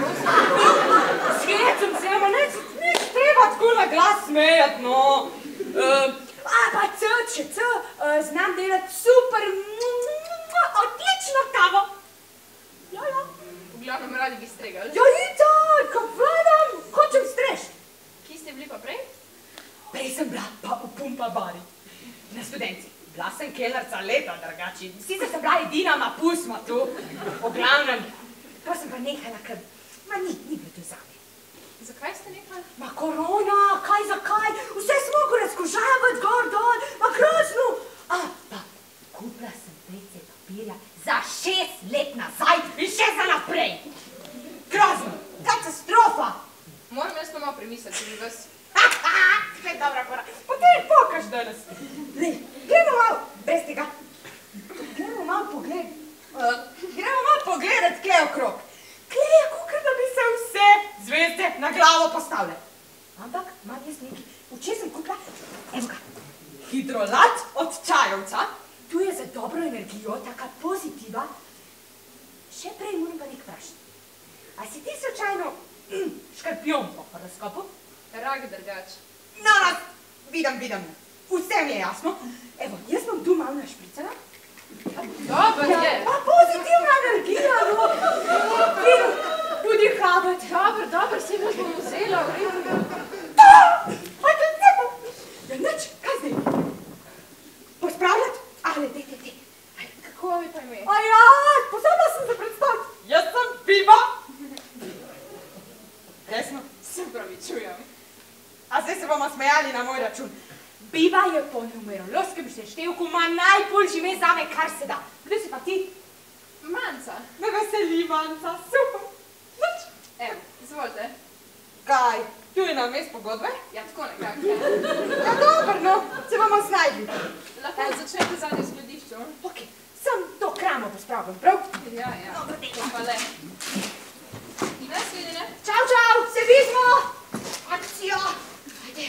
Shecam se, ama neč, nič treba tako na glas smejat, no. Uh, a, pa C, še C, uh, znam delati super, odlično kavo. Ja, ja. V glavnem radi bi stregali. Ja, itak, vladam, hočem streš. Kje ste bili pa prej? Prej sem bila pa v Pumpa bari, na Studenci. Bila sem kelnerca leta, drugači. Sicer sem bila edina, ma pustma tu. V glavnem. Pa sem pa nehala, ker ma ni, ni bilo to zame. Zakaj ste nehala? Ma korona, kaj zakaj? Vse smo mogli razkužavati gor dol, ma grozno. A, pa kupila sem trece papirja za šest let nazaj in še za naprej. Grozno, katastrofa. Moram jaz to malo premisliti, če bi vas... Spet dobra pora. Pa te pokaž danes. Lej, gremo malo, brez tega. Gremo malo pogled. Uh, gremo malo pogledat, kje je okrog. Kje je kukar, da bi se vse zvezde na glavo postavile. Ampak, imam jaz nekaj. Včeraj sem kupila, evo ga, hidrolat od čajovca. Tu je za dobro energijo, taka pozitiva. Še prej moram pa nek vprašati. A si ti slučajno škorpion po horoskopu? Rak drgač. No, no, vidim, vidim. Vse mi je jasno. Evo, jaz bom tu malo našpricala. Dobar je. Ja, pa pozitivna energija, no. Vidim, tudi habet. Dobar, dobar, si vas bom vzela, v redu. Da! Ajde, ne bo. Ja, nič, kaj zdaj? Pospravljati? Ale, dej, dej, dej. Kako vi pa ime? Aja, pozabila sem se predstaviti. Jaz sem Biba. Resno? Se pravi, čujem. A zdaj se bomo smejali na moj račun. Biba je po numerološkem seštevku ma najboljši ime zame, kar se da. Kdo si pa ti? Manca. Me veseli, Manca, super. Nič. Evo, izvolite. Kaj? Tu je na mest pogodbe? Ja, tako nekako. Ja, dobro, no, se bomo snajdli. Lahko začnete zadnje v skladišču. Ok, sem to kramo pospravljam, prav? Ja, ja. Hvala. Nasvidenje. Čau, čau, se vidimo. Akcija. Ajde.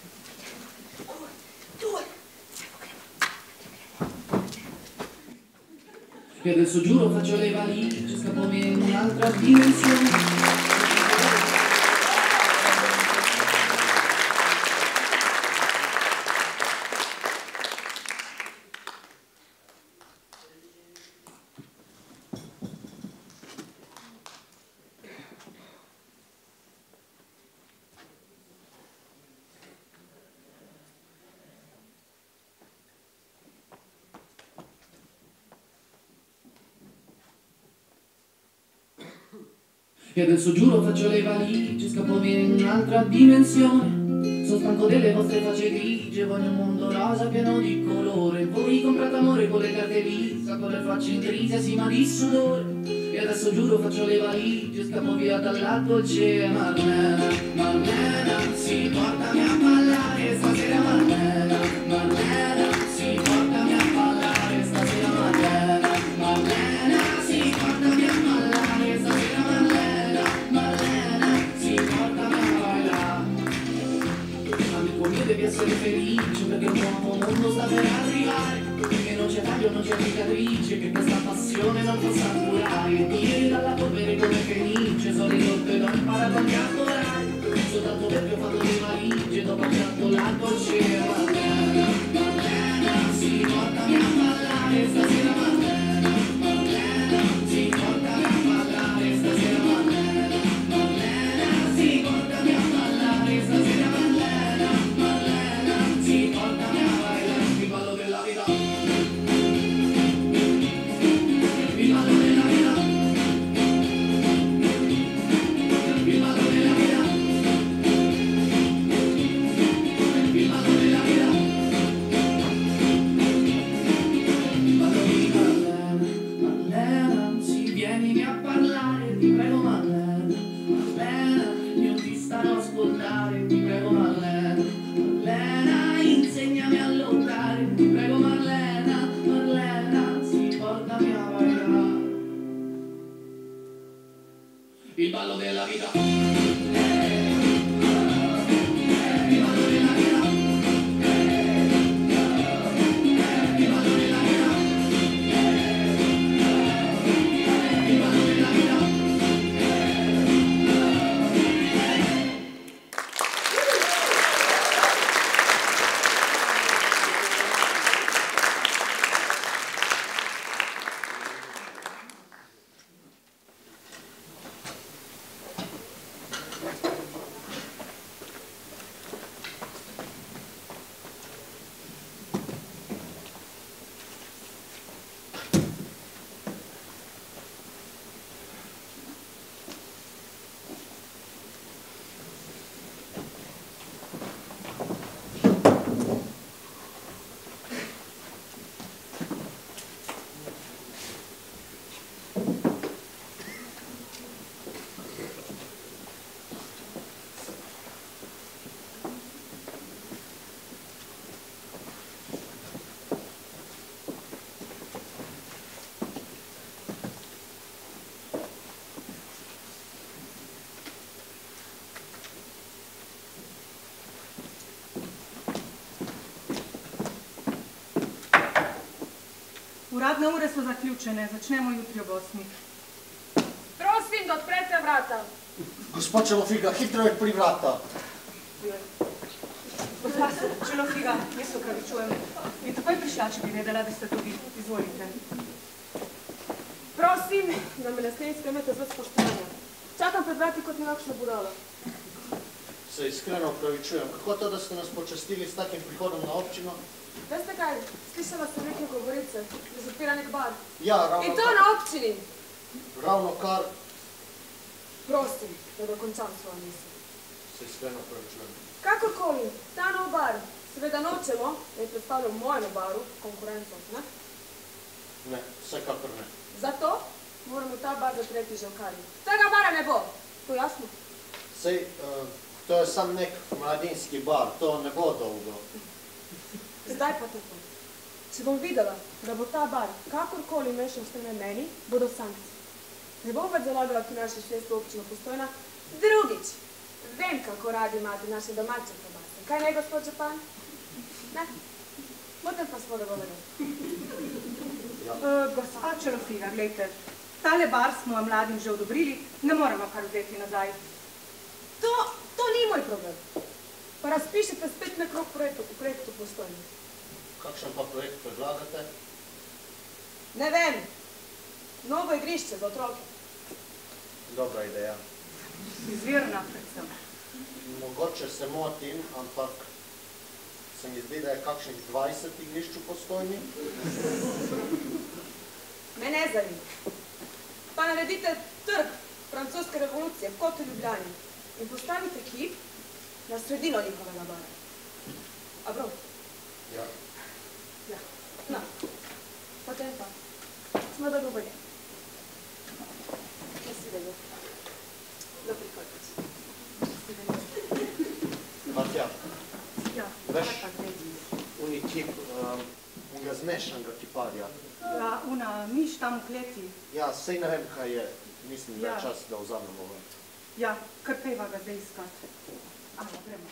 Tu. Che adesso giuro faccio le valigie, scappo in un'altra dimensione. E adesso giuro faccio le valigie, scappo in un'altra dimensione. Sono stanco delle vostre facce grigie, voglio un mondo rosa pieno di colore. Voi comprate amore con le carte Visa, con le facce in crisi a sima di sudore. E adesso giuro faccio le valigie, scappo via dalla dolce Marlena. Marlena, si portami a ballare stasera Marlena. Marlena, si portami a ballare stasera Marlena. Marlena, si portami a ballare stasera Marlena. Marlena, si portami a ballare. Amico mio devi essere felice perché un nuovo mondo sta per arrivare. Che non c'è taglio, non c'è cicatrice, che questa passione non possa curare. Ieri dalla polvere come fenice, sono ridotto e non imparato a calcolare. Soltanto perché ho fatto le valigie, dopo ho tratto la dolce Marlena. Marlena, si portami a ballare stasera Marlena. Marlena, si portami a ballare stasera Marlena. Marlena, si portami a ballare stasera Marlena. Marlena, si portami a ballare il ballo della vita. Il ballo della vita. Il ballo della vita. Il ballo della vita. Il ballo di Marlena. Marlena, si vienimi a parlare, ti prego Marlena. Marlena, io ti starò a ascoltare, ti prego Marlena. Marlena, insegnami a lottare, ti prego Marlena. Marlena, si portami a ballare. Il ballo della vita. Il ballo della vita. Il ballo della vita. Il ballo della vita. Uradne ure so zaključene, začnemo jutri ob osmih. Prosim, da odprete vrata. Gospod Čelofiga, hitro je pri vrata. Gospa Čelofiga, jaz se opravičujem. Bi takoj prišla, če bi vedela, da ste to vi. Izvolite. Prosim, da me naslednjič sprejmete z spoštovanjem. Čakam pred vrati kot nekakšna budala. Se iskreno opravičujem. Kako to, da ste nas počastili s takim prihodom na občino? Veste kaj, slišala sem neke govorice, da zapira nek bar. Ja, ravno In to kar. na občini. Ravno kar. Prosim, da dokončam svojo misel. Se iskreno opravičujem. Kakorkoli, ta nov bar, seveda nočemo, da je predstavljal mojemu baru konkurenco, ne? Ne, vsekakor ne. Zato moramo ta bar zapreti že v Karju. Tega bara ne bo, to jasno? Sej, uh, to je sam nek mladinski bar, to ne bo dolgo. Zdaj pa tako. Če bom videla, da bo ta bar kakorkoli mešal s teme meni, bodo sankcije. Ne bom več zalagala pri naši šeststo občino Postojna. Drugič, vem, kako radi imate naše domače klobase. Kaj ne, gospod župan? Ne? Potem pa smo dogovorili. Uh, gospa Čelofiga, gledajte, tale bar smo mladim že odobrili, ne moremo kar vzeti nazaj. To, to ni moj problem. Pa razpišite spet nek rok projektu, v projektu Postojni. Kakšen pa projekt predlagate? Ne vem. Novo igrišče za otroke. Dobra ideja. Izvirna predvsem. Mogoče se motim, ampak se mi zdi, da je kakšnih dvajset igrišč v Postojni. Me ne zanima. Pa naredite trg francoske revolucije, kot v Ljubljani. In postavite kip Na sredino njihove labore. A prav? Ja. Ja. No. Potem pa. Smo dogovorjeni. Kje si delil? Do prihodnic. Matja, Ja, veš, kaj pa gre? uni kip, um, unga zmešanega kiparja. Ja, una miš tam v kleti. Ja, sej ne vem, kaj je. Mislim, da je Ja. čas, da vzamemo ven. Ja, kar pejva ga zdaj iskat. Ajmo, gremo.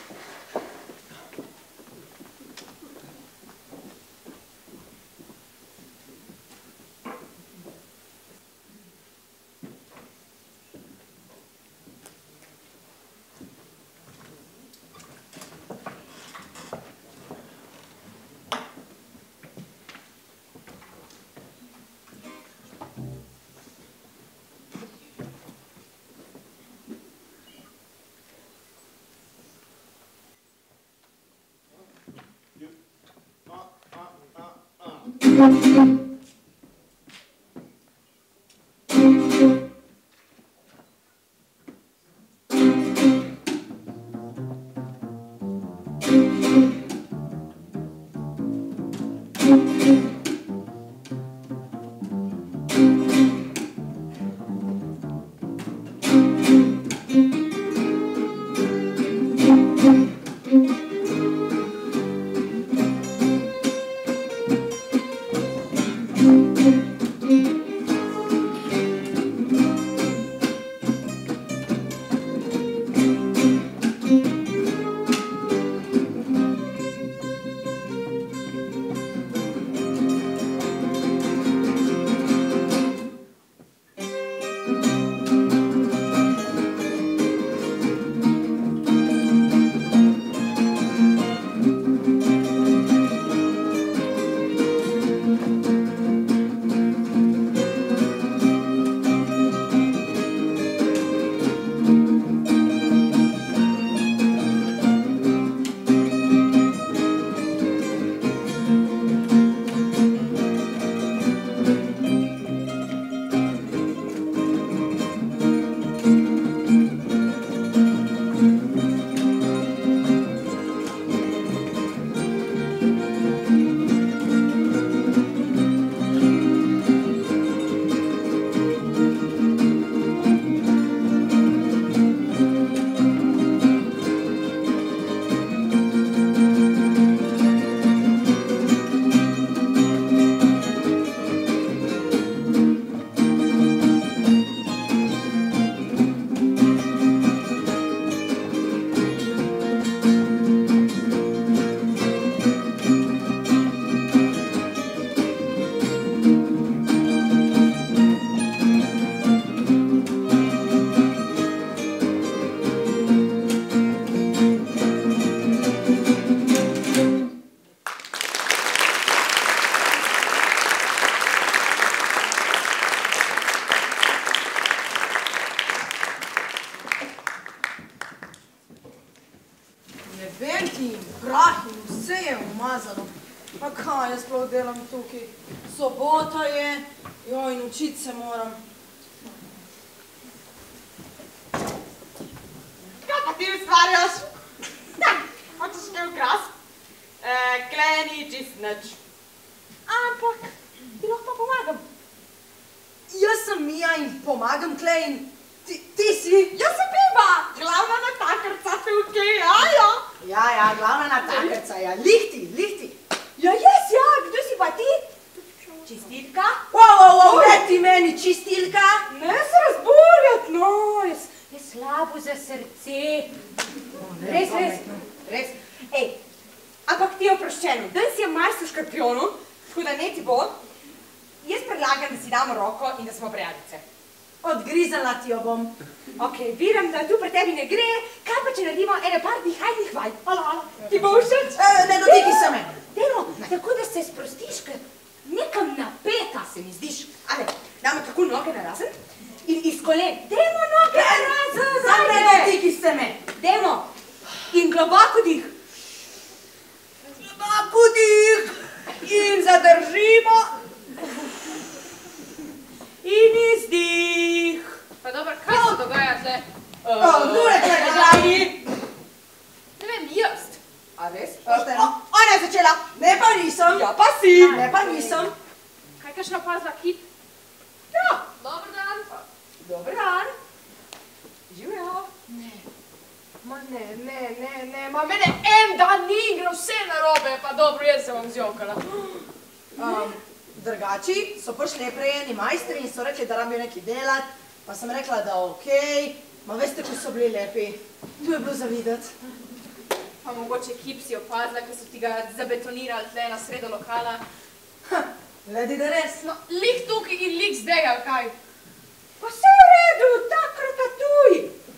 Venti in prah in vse je umazano. Pa kaj jaz sploh delam tukaj? Sobota je, jo in učiti se moram. Kaj pa ti ustvarjaš? Da, hočeš kaj ukras? E, klej ni čist nič. Ampak ti lahko pa pomagam. Jaz sem Mija in pomagam Klej in ti, ti si? Jaz sem Biba, glavna natakarca tukaj, ja, ja. Ja, ja, glavna natakarca, ja, lihti, lihti. Ja, jaz, ja, kdo si pa ti? Čistilka? Wow, wow, wow, ne ti meni čistilka. Ne se razburjat, no, jaz, jaz slabo za srce. Res, res, res. Ej, ampak ti je oproščeno, danes je Mars v Škorpionu, tako da ne ti bo. Jaz predlagam, da si damo roko in da smo prijateljice. Odgrizala ti jo bom. Ok, vidim, da tu pri tebi ne gre, kaj pa če naredimo ene par dihajnih vaj? Hala, hala. Ti bo všeč? E, ne dotiki se me. Dajmo, tako da se sprostiš, ker nekam napeta se mi zdiš. Ale, damo tako noge na razen in iz kolen. Dajmo noge na razen, Sam ne dotiki se me. Dajmo. In globoko dih. Globoko dih. In zadržimo. In izdih. Pa dobro, kaj se dogaja tle? O, nure kaj Gledaj. ne pa nisem. Kaj kakšna pazla kip? Ja, Dober dan. dober dan. Živjo. Ne. Ma ne, ne, ne, ne, ma mene en dan ni in gre vse narobe, pa dobro, jaz se bom zjokala. Um, drugači so prišli prej eni majstri in so rekli, da rabijo nekaj delati, pa sem rekla, da okej, ma veste, ko so bili lepi. Tu je bilo za videti. Pa mogoče kip si opazila, ker so ti ga zabetonirali tle na sredo lokala. Ha, gledi da res. No, lik tukaj in lik zdaj, ali kaj? Pa vse je v redu, takrat tatuj.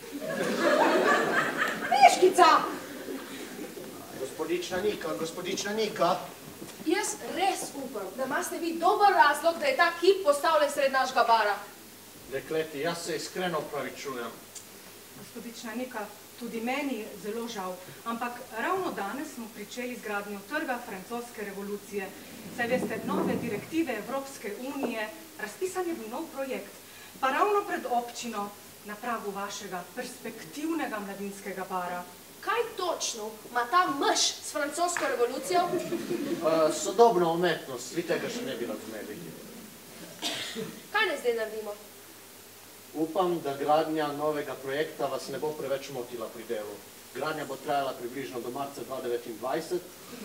Miškica. Gospodična Nika, gospodična Nika. Jaz res upam, da imate vi dober razlog, da je ta kip postavljen sred našega bara. Dekleti, jaz se iskreno opravičujem. Gospodična Nika, tudi meni zelo žal, ampak ravno danes smo pričeli z gradnjo trga francoske revolucije. Saj veste, nove direktive Evropske unije, razpisan je bil nov projekt, pa ravno pred občino na pragu vašega perspektivnega mladinskega bara. Kaj točno ima ta mž s francosko revolucijo? Uh, sodobna umetnost, vi tega še ne bi razumeli. Kaj ne zdaj naredimo? Upam, da gradnja novega projekta vas ne bo preveč motila pri delu. Gradnja bo trajala približno do marca dva tisoč devetindvajset.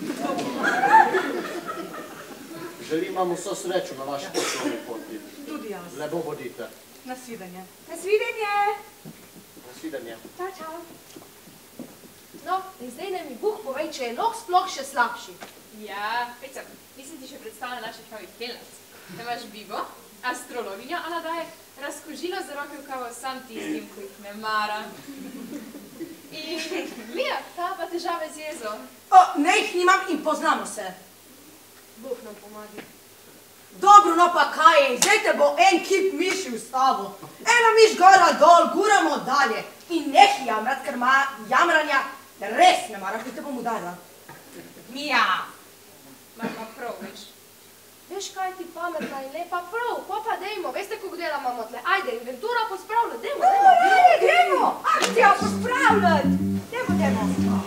Želim vam vso srečo na vaši poslovni poti. Tudi jaz. Lepo bodite. Nasvidenje. Nasvidenje. Nasvidenje. Čau, čau. No, in zdaj naj mi Bog povej, če je noh sploh še slabši. Ja, Peca, nisem ti še predstavila naših novih kelnac. Da imaš Bibo, astrologinjo, a nadaje razkožilo za roke v kavo sam tistim, ko jih ne mara. In Lija, ta pa težave z jezo. O, ne jih nimam in poznamo se. Bog nam pomagi. Dobro, no pa kaj je, zdaj te bo en kip miši ustavil. Ena miš gora dol, guramo dalje. In neh jamrat, ker ima jamranja res ne mara, ki te bom udarila. Mija. Mar pa prav, veš. Veš, kaj ti pametna in lepa prav, pa pa dejmo, veste, koliko dela imamo tle. Ajde, inventura pospravljati, dejmo, dejmo. Ej, gremo, akcija pospravljati. Dejmo, dejmo.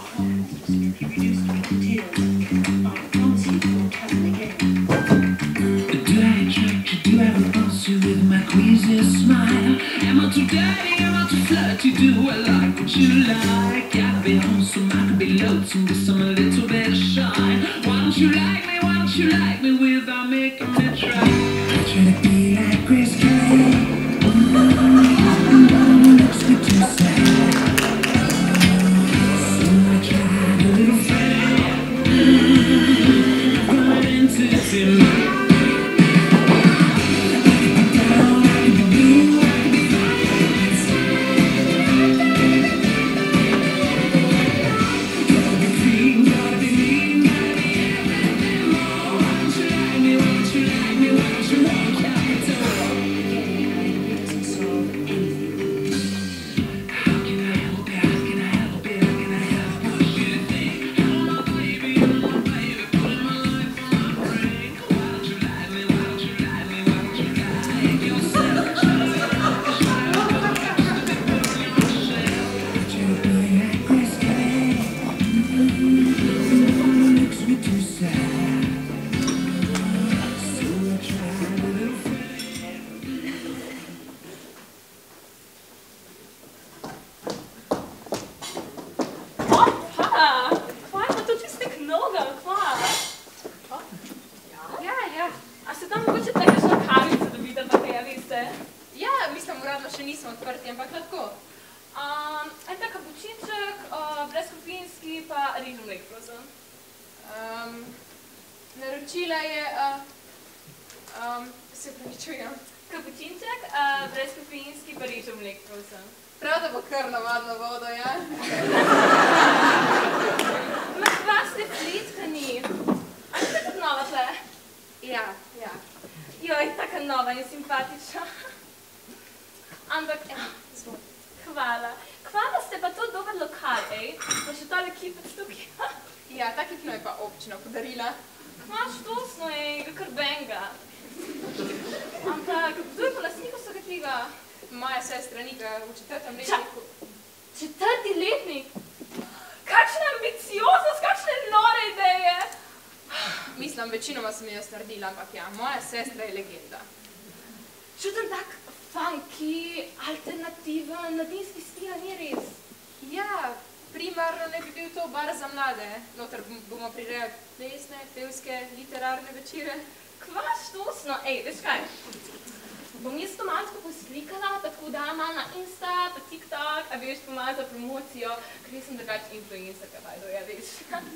Do I repulse you with my queasy smile? Am I too dirty? Am I too flirty? Do I like what you like? Gotta be wholesome, I could be lonesome, guess I'm a little bit shy. Why don't you like me? Why don't you like me without making me try? I try to be like Chris Kelly. Mm-hmm. Looks me too sad. So I tried a little fade. Mm-hmm. Going into it. Naročila je, uh, um, se pravičujem, kapučinček, uh, brezkofeinski pa rižev mlek, prosim. Prav, da bo kar navadno vodo, ja? Ma dva ste plitkani. A ste tako nova tle? Ja, ja. Joj, taka nova in simpatična. Ampak, eh, zvon. Hvala. Hvala ste pa to dober lokal, ej? Pa še tole kipec tukaj. Ja, ta kipno je pa občina podarila. Maš tosno, ej, ga kar benga. Ampak, kdo je pa lastnik vsega tega? Moja sestra Nika v četrtem letniku. Četrti letnik? Kakšna ambicioznost, kakšne nore ideje! mislim, večinoma sem jaz naredila, ampak ja, moja sestra je legenda. Čutim tak funky, alternativen, mladinski stil, ni res? Ja, primarno ne bi bil to bar za mlade. Noter bomo prirejali plesne, pevske, literarne večere. Kva štosno? Ej, veš kaj? Bom jaz to malo poslikala, tako da malo na Insta, pa TikTok, a veš, pomalo za promocijo, ker nisem drugač influencerka, by the way, a veš.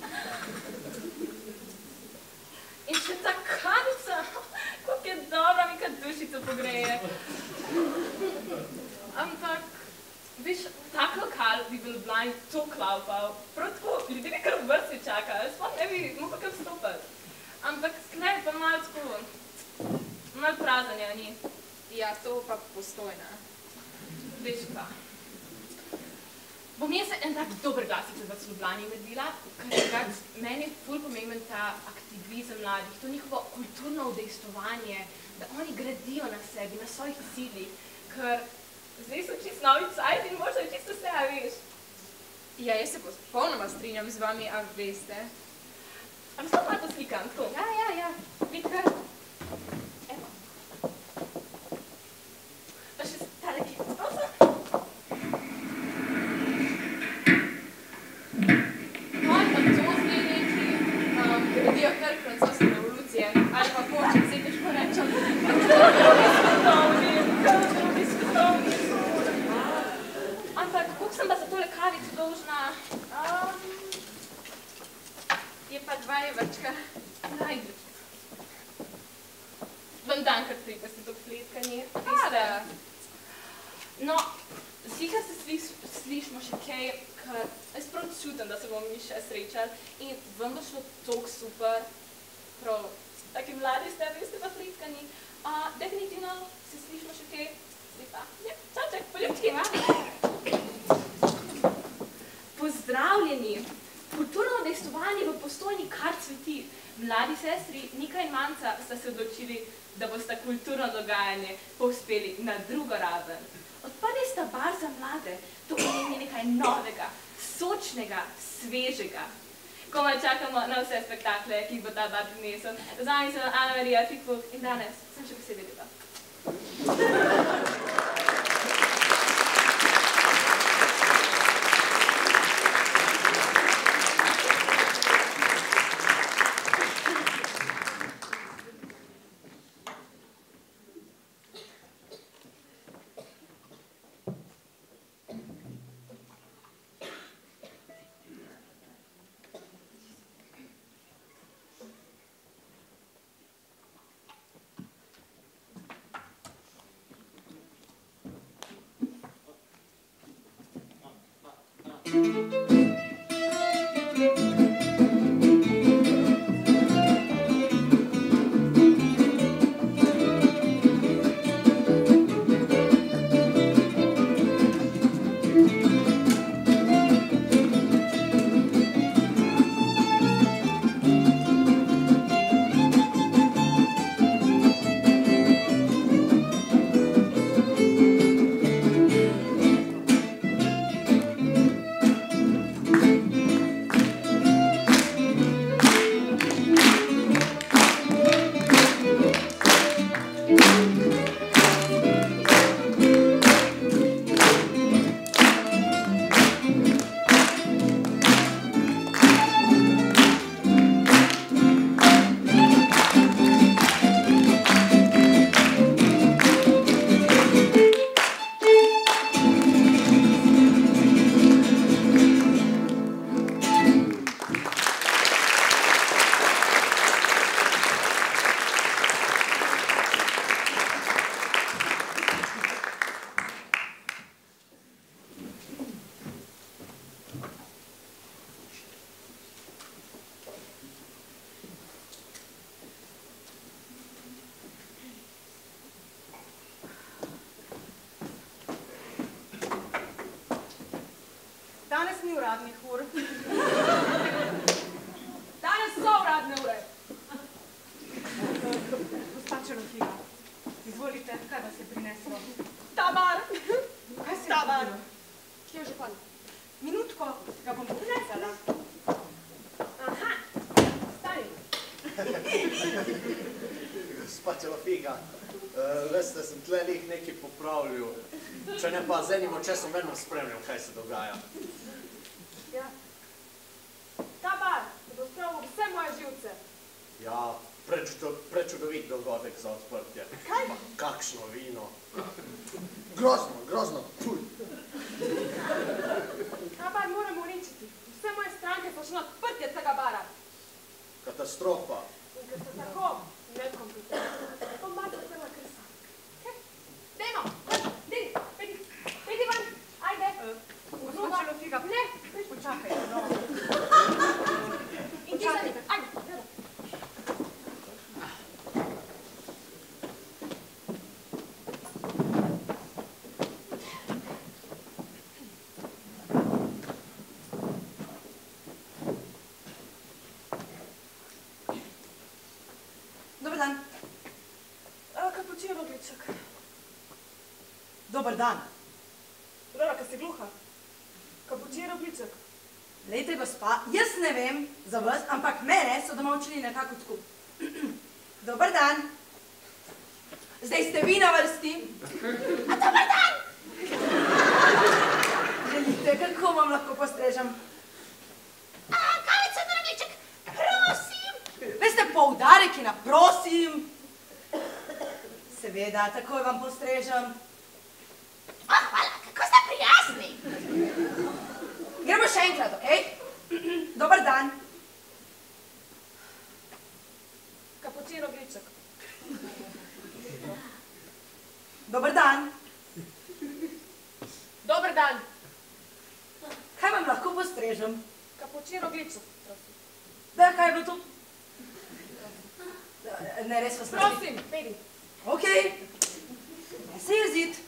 In še ta kavica, koliko je dobra, mi kad dušico pogreje. Ampak, veš, tak lokal bi bil blind to klaupal, prav tako, ljudi bi kar v vrsti čakali, sploh ne bi mogel kaj vstopati. Ampak sklej pa malo tako, malo prazanja ni. Ja, to pa postojna. Veš kva. Bom jaz en tak dober glasik za vas v Ljubljani naredila, ker drugač meni je ful pomemben ta aktivizem mladih, to njihovo kulturno udejstvovanje, da oni gradijo na sebi, na svojih ciljih, ker zdaj so čist novi cajt in možda je čisto vse, a veš. Ja, jaz se popolnoma strinjam z vami, a veste. A bi sploh malo poslikam, tako? Ja, ja, ja, vid kar. Evo. Pa še tale kje, prosim. Gradijo kar francoske revolucije, ali pa poče, vse težko rečem. Ampak, koliko sem pa za tole kavico dolžna? Um, je pa dva evrčka. Najdu. Vam dan kar tri, pa ste to fletkani. Hvala. No, sicer se sliš, slišimo še kaj, ker jaz prav čutim, da se bomo mi še srečali in vam bo šlo toliko super, prav, taki mladi ste, veste pa fletkani. Uh, definitivno se slišimo še kaj, zdaj pa, ja, čaček, poljubčki. Pozdravljeni! Kulturno udejstvovanje v Postojni kar cveti. Mladi sestri Nika in Manca sta se odločili, da bosta kulturno dogajanje povzpeli na drugo raven. Odprli sta bar za mlade, to pomeni nekaj novega, sočnega, svežega. Komaj čakamo na vse spektakle, ki jih bo ta bar prinesel. Z vami sem Ana Marija Fikfuk in danes sem še posebej lepa. Danes ni uradnih ur. Danes so uradne ure. Gospa Čerotljiva, izvolite, kaj vas je prineslo? Ta bar. Kaj se Ta je bar. zgodilo? Kje je župan? Minutko, ga bom poklicala. Aha, stari. Gospa Čelofiga, veste, sem tle lih nekaj popravljal. Če ne pa z enim očesom vedno spremljam, kaj se dogaja. Ja. Ta bar bo spravil vse moje živce. Ja, prečudovit dogodek za odprtje. Kaj? Kakšno vino. Grozno, grozno, čuj. Ta bar moramo uničiti. Vse moje stranke so šle na odprtje tega bara. Katastrofa. In ker ste tako nekompetentni, to malo prva kresa. Dejmo, dej, pejdi, pejdi ven, ajde. Gospa Čelofiga, ne, počakaj, no. In ti za njega, ajde, gledaj. Dobar dan. Kapučino rogliček. Dobar dan. Rora, kad si gluha. Kapučino rogliček. Lejte, gospa, jaz ne vem za vas, ampak mene so doma učili nekako tako. Dobar dan. Zdaj ste vi na vrsti. A dobar dan! Želite, kako vam lahko postrežem? A, kavica na rogliček, prosim! Veste, poudarek je na prosim. Seveda, takoj vam postrežem. A, hvala, kako ste prijazni. Gremo še enkrat, okej? Dobar dan. Kapučino rogliček. Dobar dan. Dobar dan. Kaj vam lahko postrežem? Kapučino rogliček, prosim. Da, kaj je bilo to? Ne, res vas prosim. Prosim, pejdi. Okej. Ne se jezit.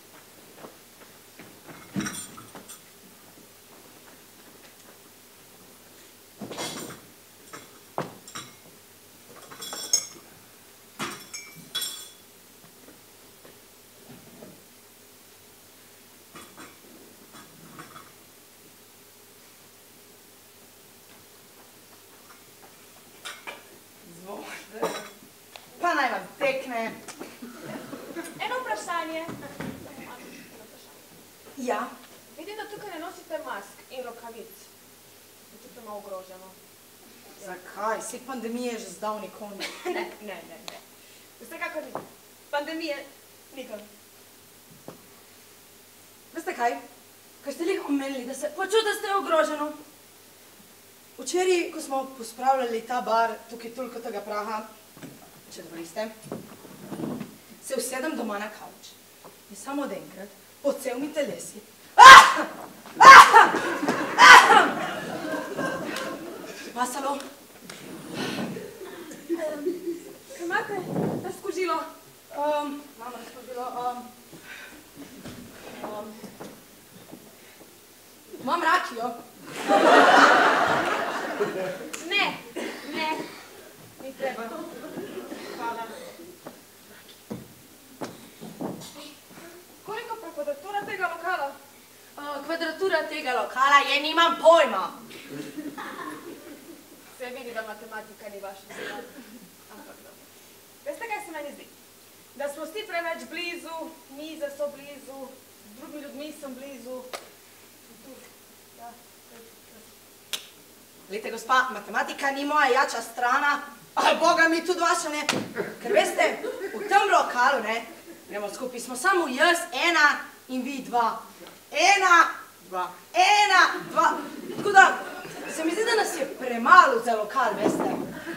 Pa naj vam tekne. Eno vprašanje. Ja. Vidim, da tukaj ne nosite mask in rokavic. Počutim malo ogroženo. Zakaj? Saj pandemije je že zdavni konec. Ne, ne, ne, ne. Veste kako ni? Pandemije nikoli. Veste kaj? Kaj ste lih omenili, da se počutite ogroženo? Včeraj, ko smo pospravljali ta bar, tukaj toliko tega praha, če dovolite, se usedem doma na kavč in samo od enkrat po cel mi telesi. Pasalo? Kaj imate razkužilo? Imam razkužilo. Imam rakijo. Ne, ne, ni treba. Hvala. Koliko pa kvadratura tega lokala? Kvadratura tega lokala je, nimam pojma. Se vidi, da matematika ni vaša stvar. Ampak dobro. Veste, kaj se meni zdi? Da smo vsi preveč blizu, mize so blizu, z drugimi ljudmi sem blizu. Ja, Glejte, gospa, matematika ni moja jača strana, ali boga mi tudi vaša ne. Ker veste, v tem lokalu, ne, gremo skupaj, smo samo jaz, ena in vi dva. Ena, dva, ena, dva. Tako da, se mi zdi, da nas je premalo za lokal, veste.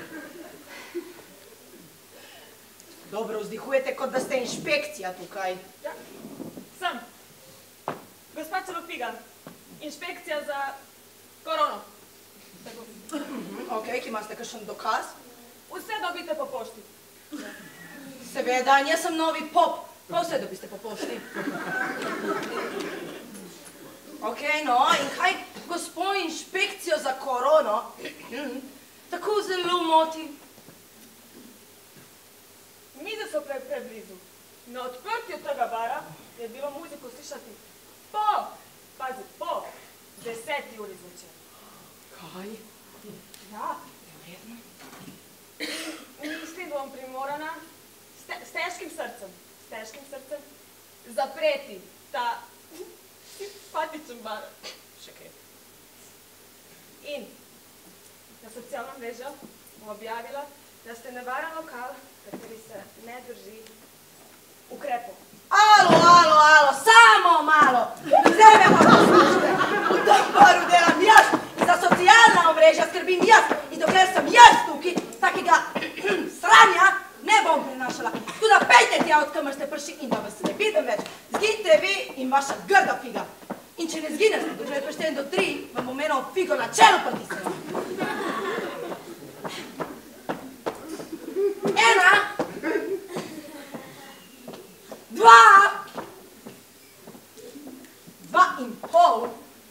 Dobro vzdihujete, kot da ste inšpekcija tukaj. Ja, sem. Gospa Čelofiga, inšpekcija za korono. Ok, ki imate kakšen dokaz? Vse dobite po pošti. Seveda, jaz sem novi pop, pa vse dobite po pošti. Ok, no, in kaj gospod inšpekcijo za korono tako zelo moti? Mize so pre, preblizu. Na odprtju tega bara je bilo muziko slišati po, pazi, po deseti uri zvečer. Kaj? Ja. Verjetno. Mislim, da bom primorana s, te, s težkim srcem, s težkim srcem zapreti ta simpatičen bar. Še kaj. In na socialnem mrežu bom objavila, da ste nevaren lokal, kateri se ne drži ukrepov. Alo, alo, alo, samo malo. Zdaj me pa poslušajte. V tom baru delam jaz in za socialna omrežja skrbim jaz. In dokler sem jaz tukaj, takega sranja ne bom prenašala. Tudi pejte tja, od kamer ste prišli in da vas ne vidim več. Zginite vi in vaša grda figa. In če ne zginete, dokler preštejem do tri, vam bom eno figo na čelu pritisnila. Ena. Dva. Dva in pol.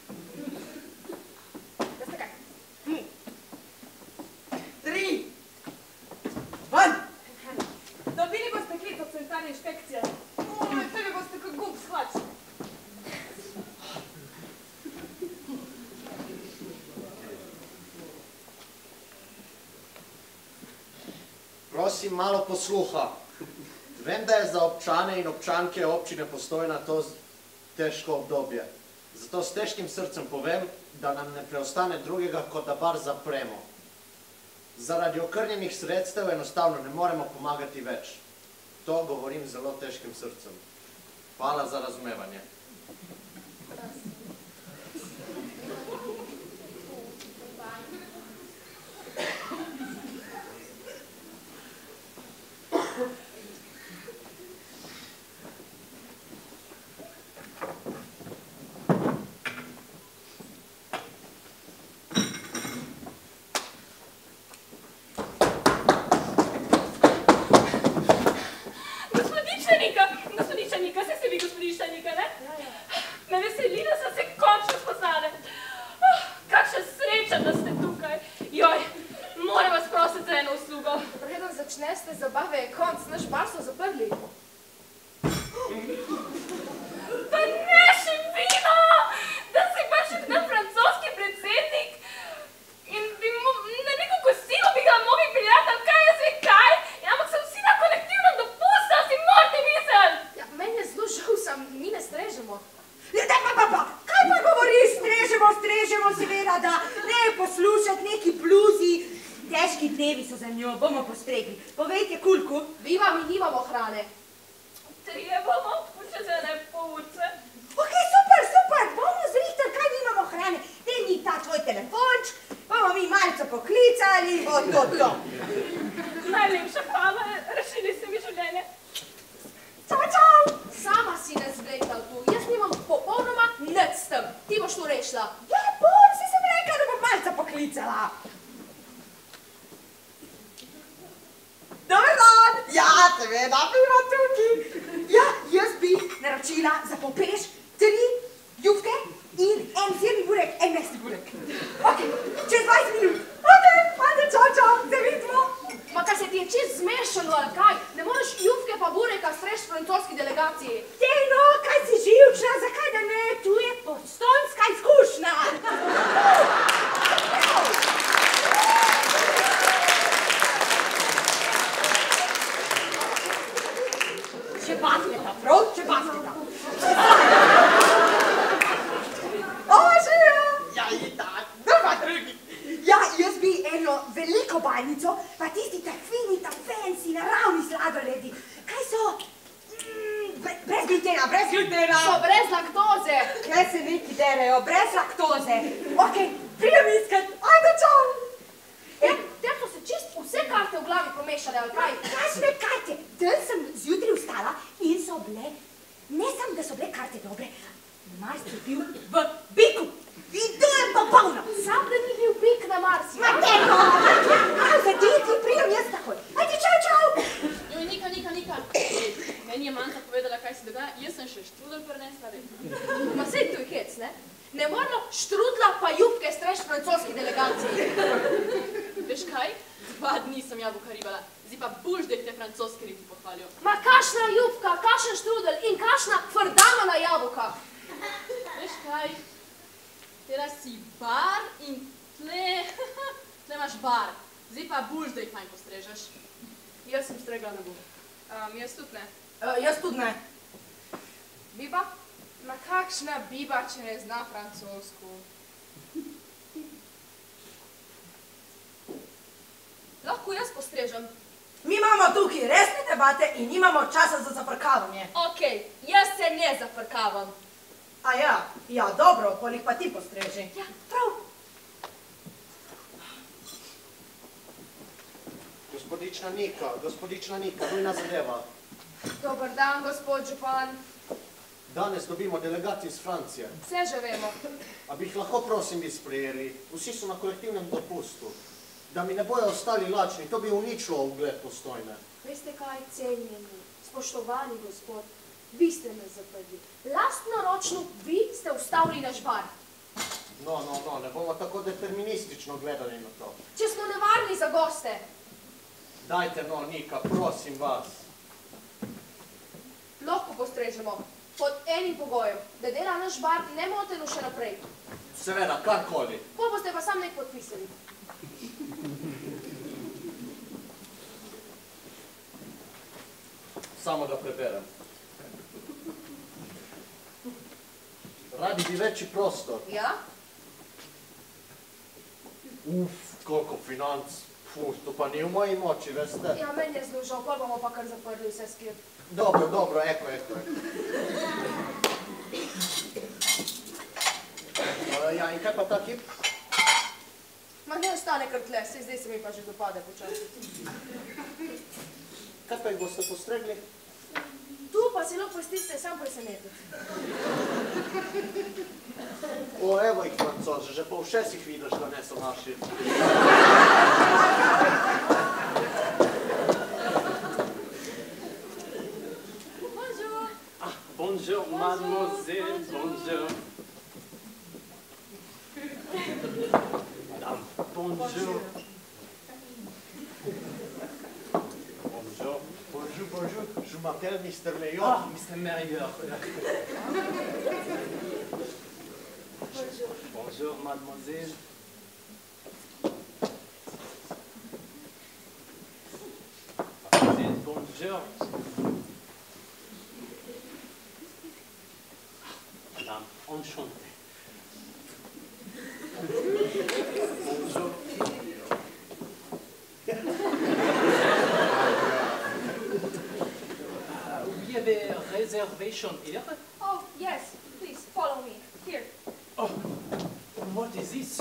Veste kaj? Hm. Tri. Ven. Dobili boste klic od centralne inšpekcije. Oj, tebi boste kot gumb shlač. Prosim, malo posluha. Vem, da je za občane in občanke občine Postojna to težko obdobje. Zato s težkim srcem povem, da nam ne preostane drugega, kot da bar zapremo. Zaradi okrnjenih sredstev enostavno ne moremo pomagati več. To govorim z zelo težkim srcem. Hvala za razumevanje. Zdaj pa boš, da jih fajn postrežeš. Jaz sem stregla ne bom. Um, jaz tudi ne. Uh, jaz tudi ne. Biba? Ma kakšna biba, če ne zna francosko? Lahko jaz postrežem. Mi imamo tukaj resne debate in nimamo časa za zafrkavanje. Okej, jaz se ne zafrkavam. A ja, ja, dobro, kolik pa ti postreži. Ja, prav. Gospodična Nika, gospodična Nika, nujna zadeva. Dobar dan, gospod župan. Danes dobimo delegati iz Francije. Vse že vemo. A bi jih lahko prosim bi sprejeli? Vsi so na kolektivnem dopustu. Da mi ne bojo ostali lačni, to bi uničilo ugled Postojne. Veste kaj, cenjeni, spoštovani gospod, vi ste me zaprli. Lastnoročno vi ste ustavili naš bar. No, no, no, ne bomo tako deterministično gledali na to. Če smo nevarni za goste. Dajte no, Nika, prosim vas. Lahko postrežemo, pod enim pogojem, da dela naš bar nemoteno še naprej. Seveda, karkoli. Pol boste pa sam nek podpisali. Samo da preberem. Radi bi večji prostor. Ja? Uf, koliko financ. Uf, to pa ni v moji moči, veste? Ja, meni je zelo žal, pol bomo pa kar zaprli vse skir. Dobro, dobro, eko, eko. Ja, in kaj pa ta kip? Ma ne ostane kar tle, saj zdaj se mi pa že dopade počasi. Kaj pa jih boste postregli? Tu pa si lahko stiste sam presenetiti. O, evo jih Francoze, že po všesih vidiš, da ne so naši. Bonjour. Ah, bonjour, mademoiselle, bonjour. Madame, bonjour. Bonjour. Bonjour, bonjour, je m'appelle mister Léon. Ah, mister Merrieur. Bonjour. Bonjour, mademoiselle. Mademoiselle, bonjour. Madame, enchanté. Bonjour. Uh, we have a reservation here. Oh, yes, please, follow me. Here. Oh, what is this?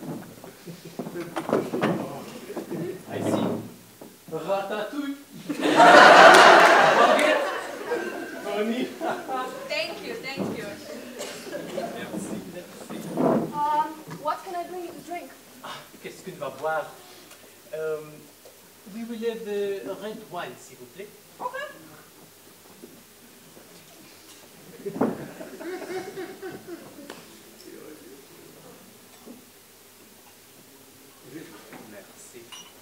Oh, I see. Ratatouille. Baguette. Bonnie. Thank you, thank you. Merci, merci. Um, what can I bring you to drink? Ah, qu'est-ce que tu vas boire? Um, we will have uh, red wine, s'il vous plaît. Okay. Merci.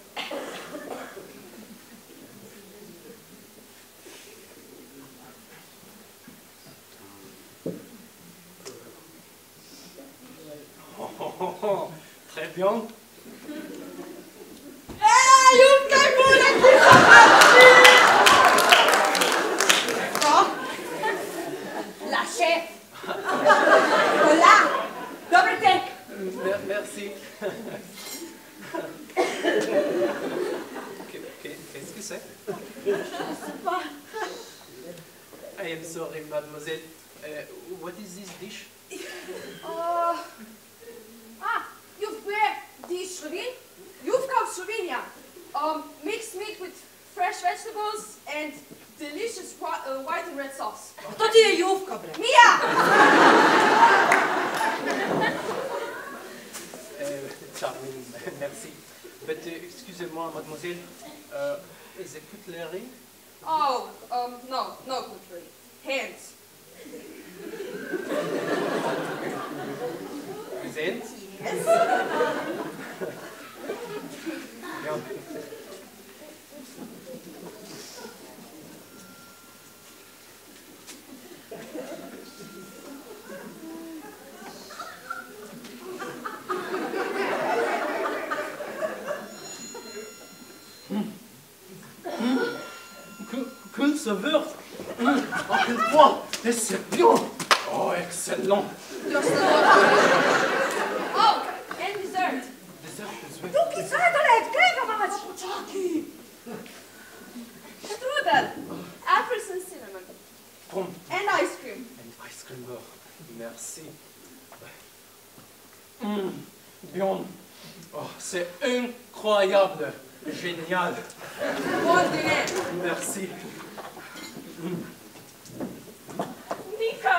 Oh, oh, oh, très bien. Ej, Jumka je bolek! Co? La chef! Hola! Dober tek! Mer- Merci. Qu'est- qu'est- Qu'est-ce que c'est? I am sorry, mademoiselle. Uh, what is this dish? Uh, ah, jufbe, die Slovin, jufka v Slovenija. Um, mixed meat with fresh vegetables and delicious whi- uh, white and red sauce. To ti je Jufka, bre. Mija! Uh, charming, merci. But uh, excusez-moi, mademoiselle, uh, is the cutlery? Oh, um, no, no cutlery. Hands. Present? Yes. Bien. saveur. Hum, encore une fois, et c'est bien. Oh, excellent. Oh, and dessert. Dessert, dessert. Tukaj sadole, grega mač. Počaki. Strudel. Apples and cinnamon. Kom. And ice cream. And ice cream beurre. Merci. Hum, bien. Oh, c'est incroyable. Génial. Bon dîner. Merci. Nika,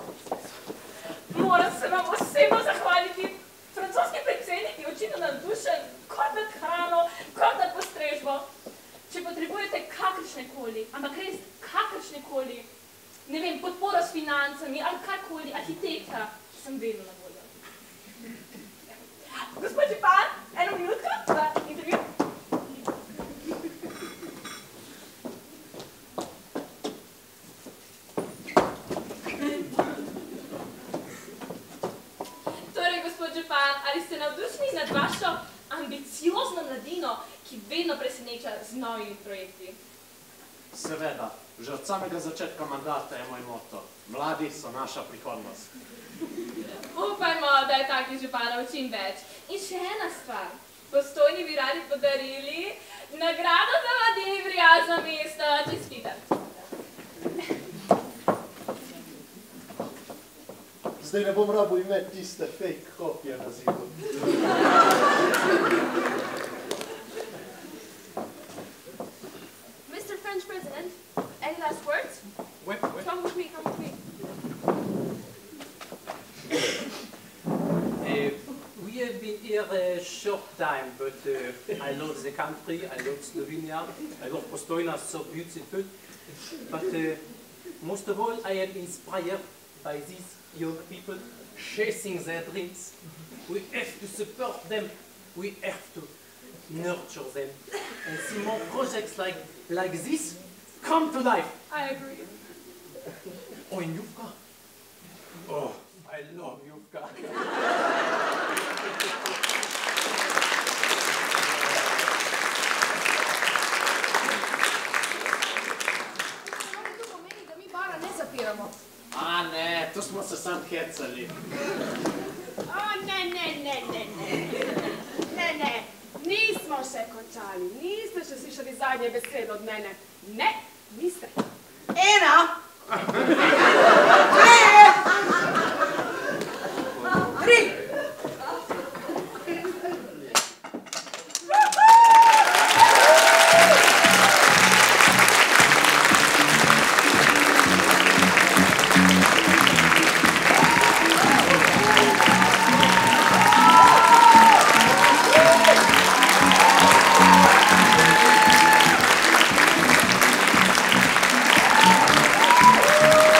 moram se vam osebno zahvaliti. Francoski predsednik je očitno navdušen kot nad hrano, kot nad postrežbo. Če potrebujete kakršnekoli, ampak res kakršnekoli, ne vem, podporo s financami ali karkoli, arhitekta, sem vedno na voljo. Gospod župan, eno minutko za intervju. Torej, gospod župan, ali ste navdušeni nad vašo ambiciozno mladino, ki vedno preseneča z novimi projekti? Seveda, že od samega začetka mandata je moj moto. Mladi so naša prihodnost. Upajmo, da je takih županov čim več. In še ena stvar. Postojni bi radi podarili nagrado za mladini prijazno mesto. Čestitam. Zdaj ne bom rabil imeti tiste fake kopije na zidu. Mister French President, any last words? Ouais, ouais. Come with me, come with me. Uh, we have been here a short time, but uh, I love the country, I love Slovenia, I love Postojna, so beautiful. But uh, most of all, I am inspired by these young people chasing their dreams. We have to support them, we have to nurture them, and see more projects like, like this come to life. I agree. Oh, in Yufka? Oh, I love Yufka. To pomeni, da mi bara ne zapiramo. A ne, tu smo se sam hecali. A ne, ne, ne, ne, ne. Ne, ne, nismo še končali. Niste še slišali zadnje besede od mene. Ne, niste. Ena. Tri. Thank you.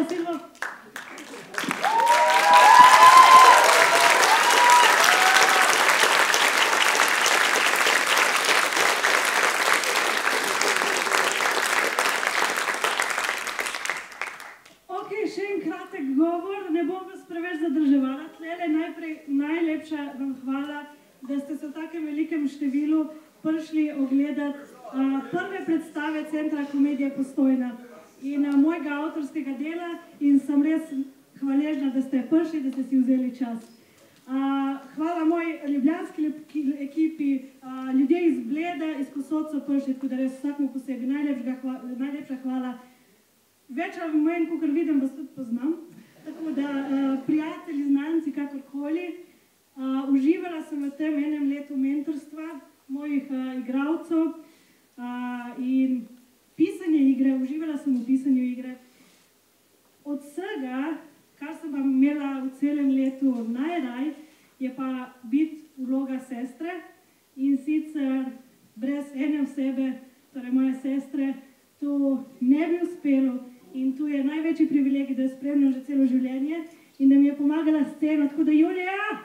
Hvala, Silvo. Ok, še en kratek govor, ne bom vas preveč zadrževala. Tlele najprej najlepša vam hvala, da ste se v takem velikem številu prišli ogledati uh, prve predstave Centra komedije Postojna in uh, mojega avtorskega dela in sem res hvaležna, da ste prišli, da ste si vzeli čas. Uh, hvala moji ljubljanski ekipi, uh, ljudje iz Bleda, iz Kosod so prišli, tako da res vsakmu posebej najlepša hvala, najlepša hvala. Več ali manj, kakor vidim, vas tudi poznam, tako da uh, prijatelji, znanci, kakorkoli. Uh, uživala sem v tem enem letu mentorstva mojih uh, igralcev uh, in pisanje igre, uživala sem v pisanju igre. Od vsega, kar sem pa imela v celem letu najraj, je pa biti vloga sestre in sicer brez ene osebe, torej moje sestre, to ne bi uspelo in tu je največji privilegij, da jo spremljam že celo življenje in da mi je pomagala scena, tako da Julija!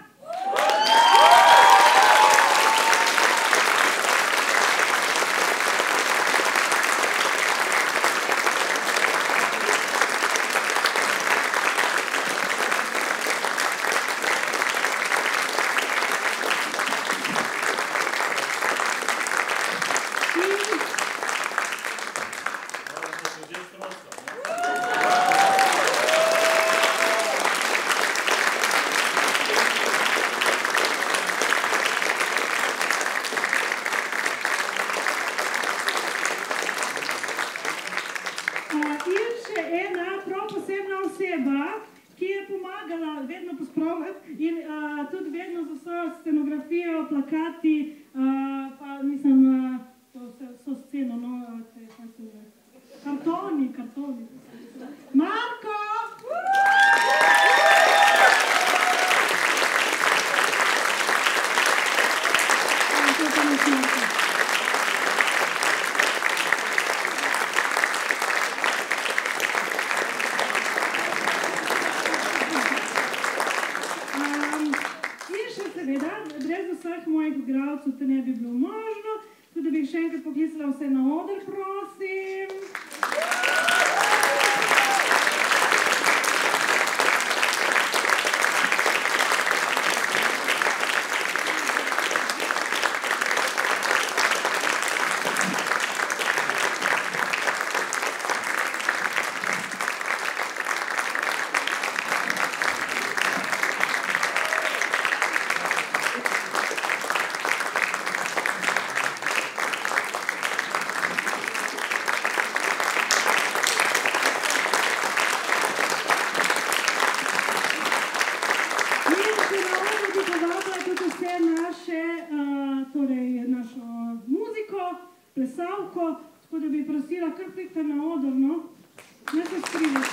Tako da bi prosila, kar pridite na oder, no? Ne se skrivati.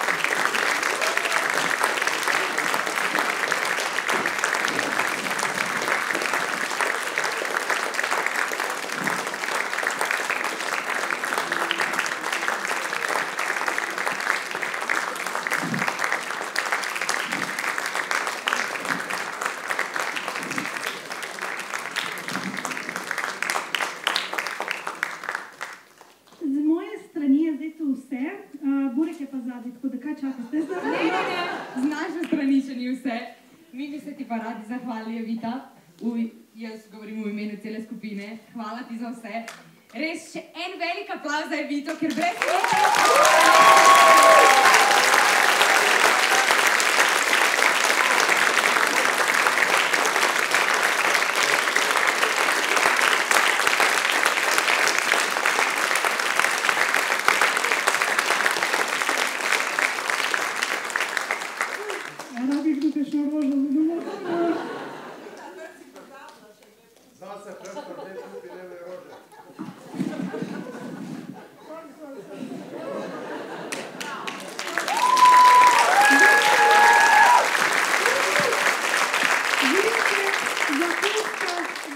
Zahvaljujem, Vita. Uj, jaz govorim v imenu cele skupine. Hvala ti za vse. Res še en velik aplavz za Vito, ker brez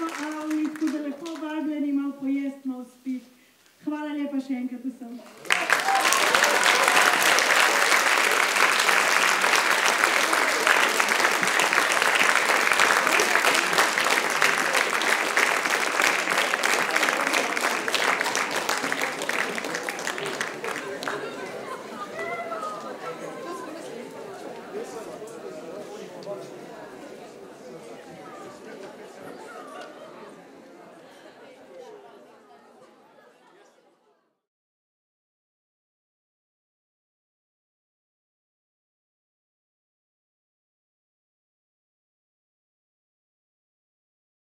Hvala lepa še enkrat vsem.